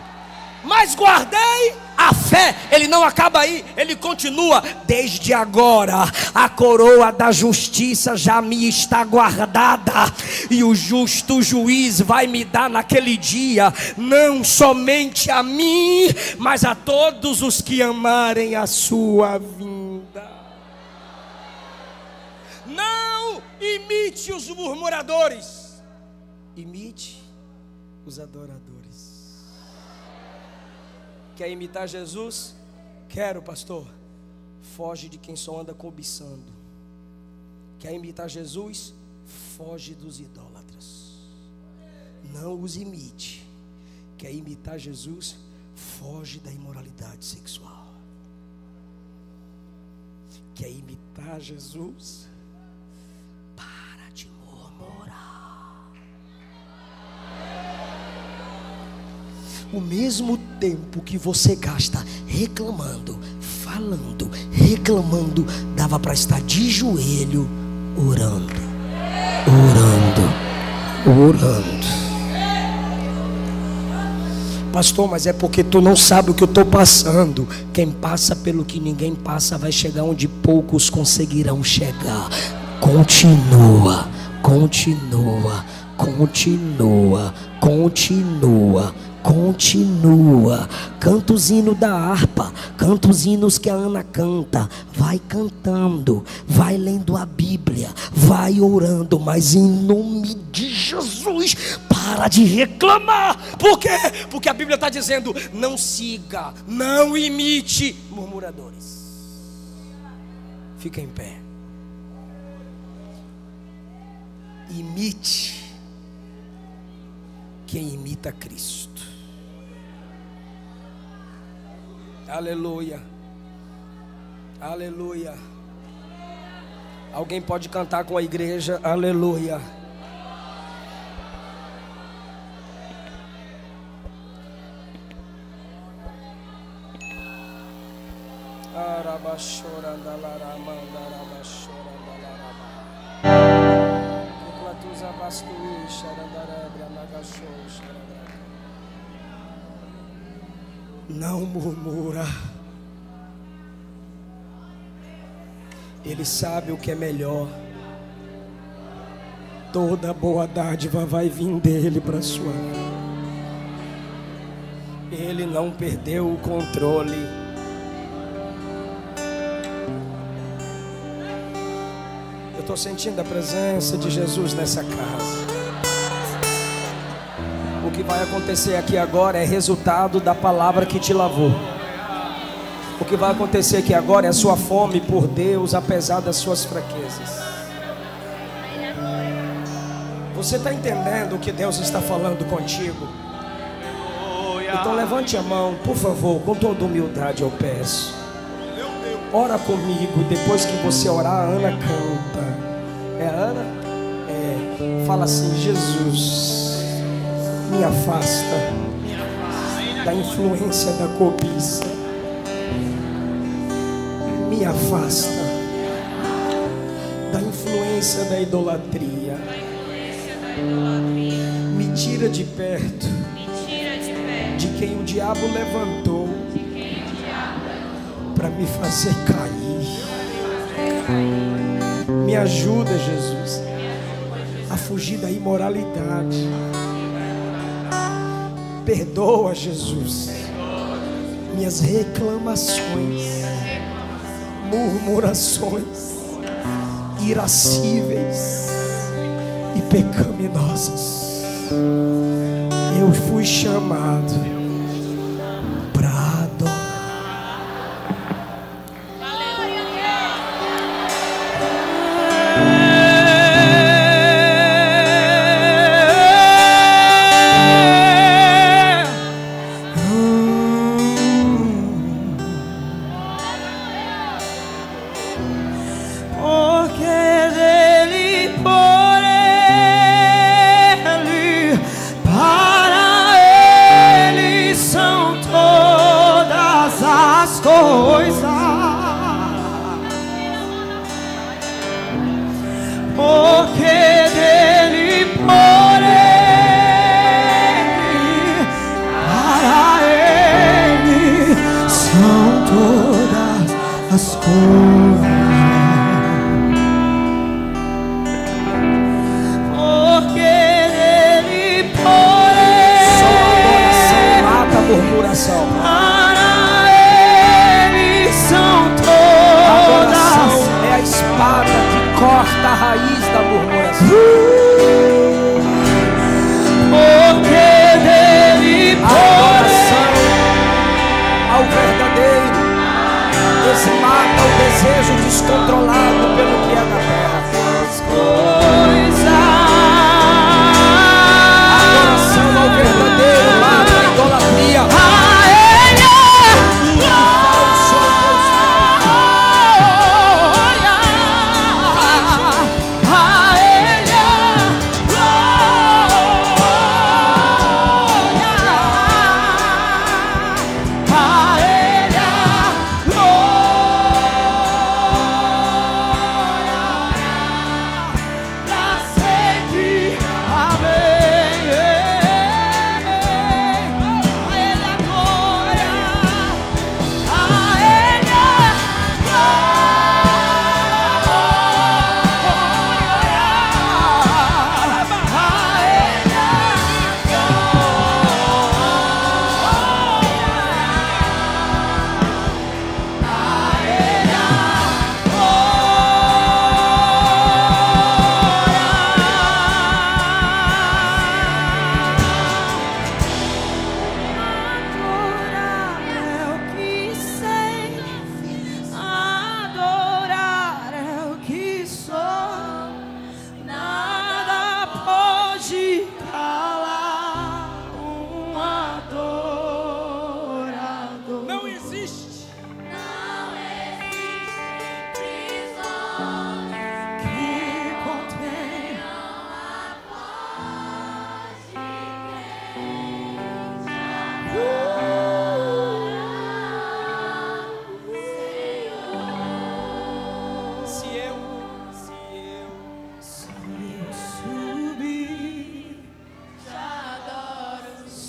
a fé. Ele não acaba aí, ele continua. Desde agora a coroa da justiça já me está guardada, e o justo juiz vai me dar naquele dia, não somente a mim, mas a todos os que amarem a sua vinda. Não imite os murmuradores, imite os adoradores. Quer imitar Jesus? Quero, pastor. Foge de quem só anda cobiçando. Quer imitar Jesus? Foge dos idólatras. Não os imite. Quer imitar Jesus? Foge da imoralidade sexual. Quer imitar Jesus? Para de murmurar. O mesmo tempo que você gasta reclamando, falando, reclamando, dava para estar de joelho orando. Pastor, mas é porque tu não sabe o que eu estou passando. Quem passa pelo que ninguém passa vai chegar onde poucos conseguirão chegar. Continua. continua, continua, continua. Canta os hinos da harpa, canta os hinos que a Ana canta. Vai cantando, vai lendo a Bíblia, vai orando, mas em nome de Jesus, para de reclamar. Por quê? Porque a Bíblia está dizendo: não siga, não imite murmuradores. Fica em pé. Imite quem imita Cristo. Aleluia, aleluia. Alguém pode cantar com a igreja? Aleluia. Não murmura. Ele sabe o que é melhor. Toda boa dádiva vai vir dele para a sua vida. Ele não perdeu o controle. Eu estou sentindo a presença de Jesus nessa casa. O que vai acontecer aqui agora é resultado da palavra que te lavou. O que vai acontecer aqui agora é a sua fome por Deus, apesar das suas fraquezas. Você está entendendo o que Deus está falando contigo? Então levante a mão, por favor, com toda humildade eu peço. Ora comigo, depois que você orar, a Ana canta. É a Ana? É. Fala assim: Jesus, me afasta da influência da cobiça. Me afasta da influência da idolatria. Me tira de perto de quem o diabo levantou para me fazer cair. Me ajuda, Jesus, a fugir da imoralidade. Perdoa, Jesus, minhas reclamações, murmurações irascíveis e pecaminosas. Eu fui chamado para adorar.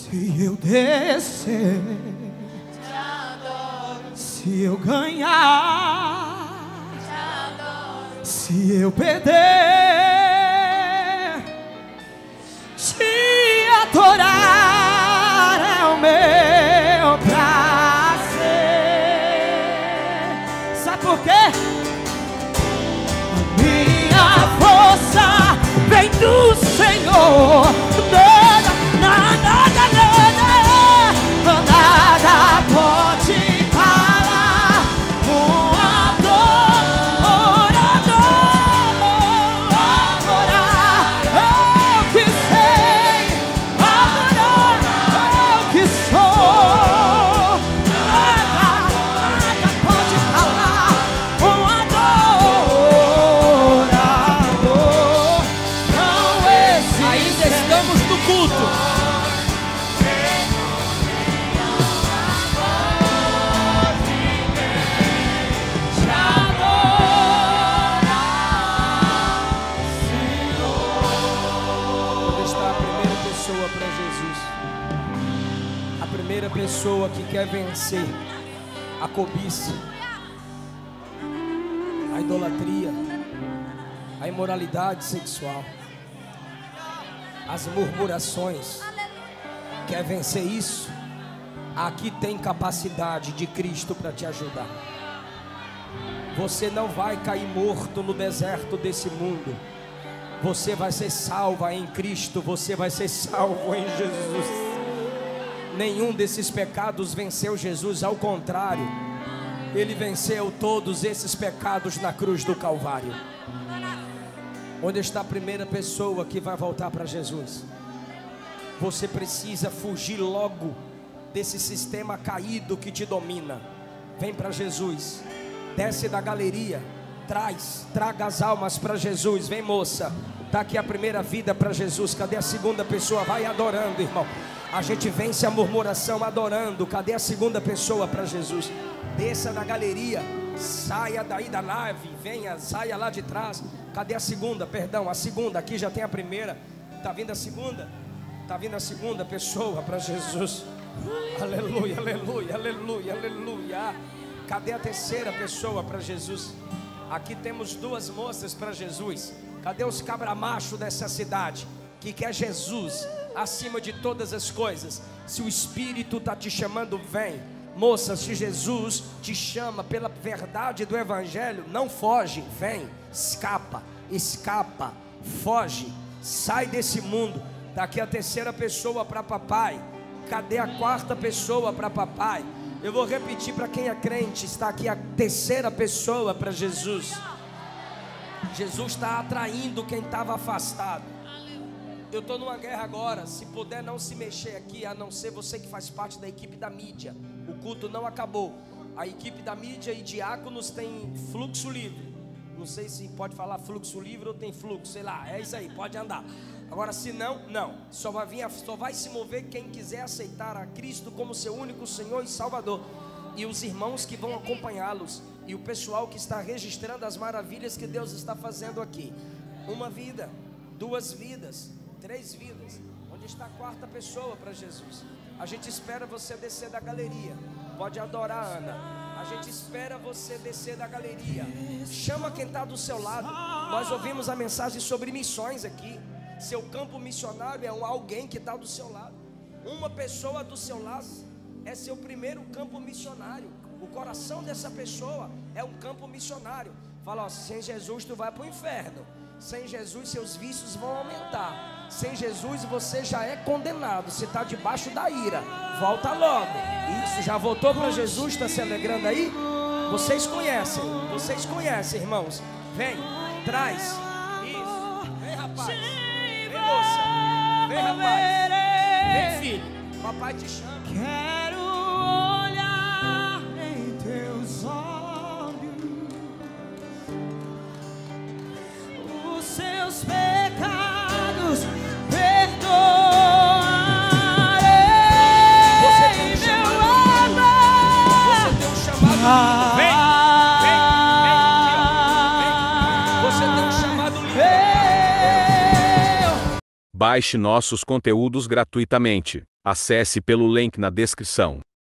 Se eu descer, se eu ganhar, se eu perder, te adorar é o meu prazer. Sabe por quê? Minha força vem do Senhor. Nada pode parar um adorador. Adorar é o que sei, adorar é o que sou. Nada pode parar um adorador. Não existe. Ainda estamos no culto. Pessoa que quer vencer a cobiça, a idolatria, a imoralidade sexual, as murmurações, quer vencer isso, aqui tem capacidade de Cristo para te ajudar. Você não vai cair morto no deserto desse mundo. Você vai ser salva em Cristo, você vai ser salvo em Jesus. Nenhum desses pecados venceu Jesus, ao contrário, Ele venceu todos esses pecados na cruz do Calvário. Onde está a primeira pessoa que vai voltar para Jesus? Você precisa fugir logo desse sistema caído que te domina. Vem para Jesus, desce da galeria, traga as almas para Jesus. Vem, moça, está aqui a primeira vida para Jesus. Cadê a segunda pessoa? Vai adorando, irmão. A gente vence a murmuração adorando. Cadê a segunda pessoa para Jesus? Desça da galeria, saia daí da nave, venha, saia lá de trás. Cadê a segunda? Perdão, a segunda, aqui já tem a primeira. Está vindo a segunda? Está vindo a segunda pessoa para Jesus. Aleluia, aleluia, aleluia, aleluia. Cadê a terceira pessoa para Jesus? Aqui temos duas moças para Jesus. Cadê os cabra-macho dessa cidade que quer Jesus acima de todas as coisas? Se o Espírito está te chamando, vem. Moça, se Jesus te chama pela verdade do Evangelho, não foge, vem, escapa, foge, sai desse mundo. Daqui a terceira pessoa para papai. Cadê a quarta pessoa para papai? Eu vou repetir para quem é crente. Está aqui a terceira pessoa para Jesus. Jesus está atraindo quem estava afastado. Eu estou numa guerra agora. Se puder não se mexer aqui, a não ser você que faz parte da equipe da mídia. O culto não acabou. A equipe da mídia e diáconos tem fluxo livre. Não sei se pode falar fluxo livre ou tem fluxo, sei lá, é isso aí, pode andar. Agora se não, não. Só vai se mover quem quiser aceitar a Cristo como seu único Senhor e Salvador. E os irmãos que vão acompanhá-los. E o pessoal que está registrando as maravilhas que Deus está fazendo aqui. Uma vida, duas vidas, três vidas. Onde está a quarta pessoa para Jesus? A gente espera você descer da galeria. Pode adorar, Ana. A gente espera você descer da galeria. Chama quem está do seu lado. Nós ouvimos a mensagem sobre missões aqui. Seu campo missionário é alguém que está do seu lado. Uma pessoa do seu lado é seu primeiro campo missionário. O coração dessa pessoa é um campo missionário. Fala, ó, sem Jesus tu vai para o inferno. Sem Jesus seus vícios vão aumentar. Sem Jesus você já é condenado. Você está debaixo da ira. Volta logo. Isso, já voltou para Jesus? Está se alegrando aí? Vocês conhecem, irmãos. Vem, traz. Isso, vem rapaz. Vem moça. Vem rapaz. Vem filho. Papai te chama. Quero olhar em teus olhos, os seus pecados perdoarei. Você tem um chamado. Você tem um chamado lindo. Vem. Você tem um chamado lindo. Baixe nossos conteúdos gratuitamente. Acesse pelo link na descrição.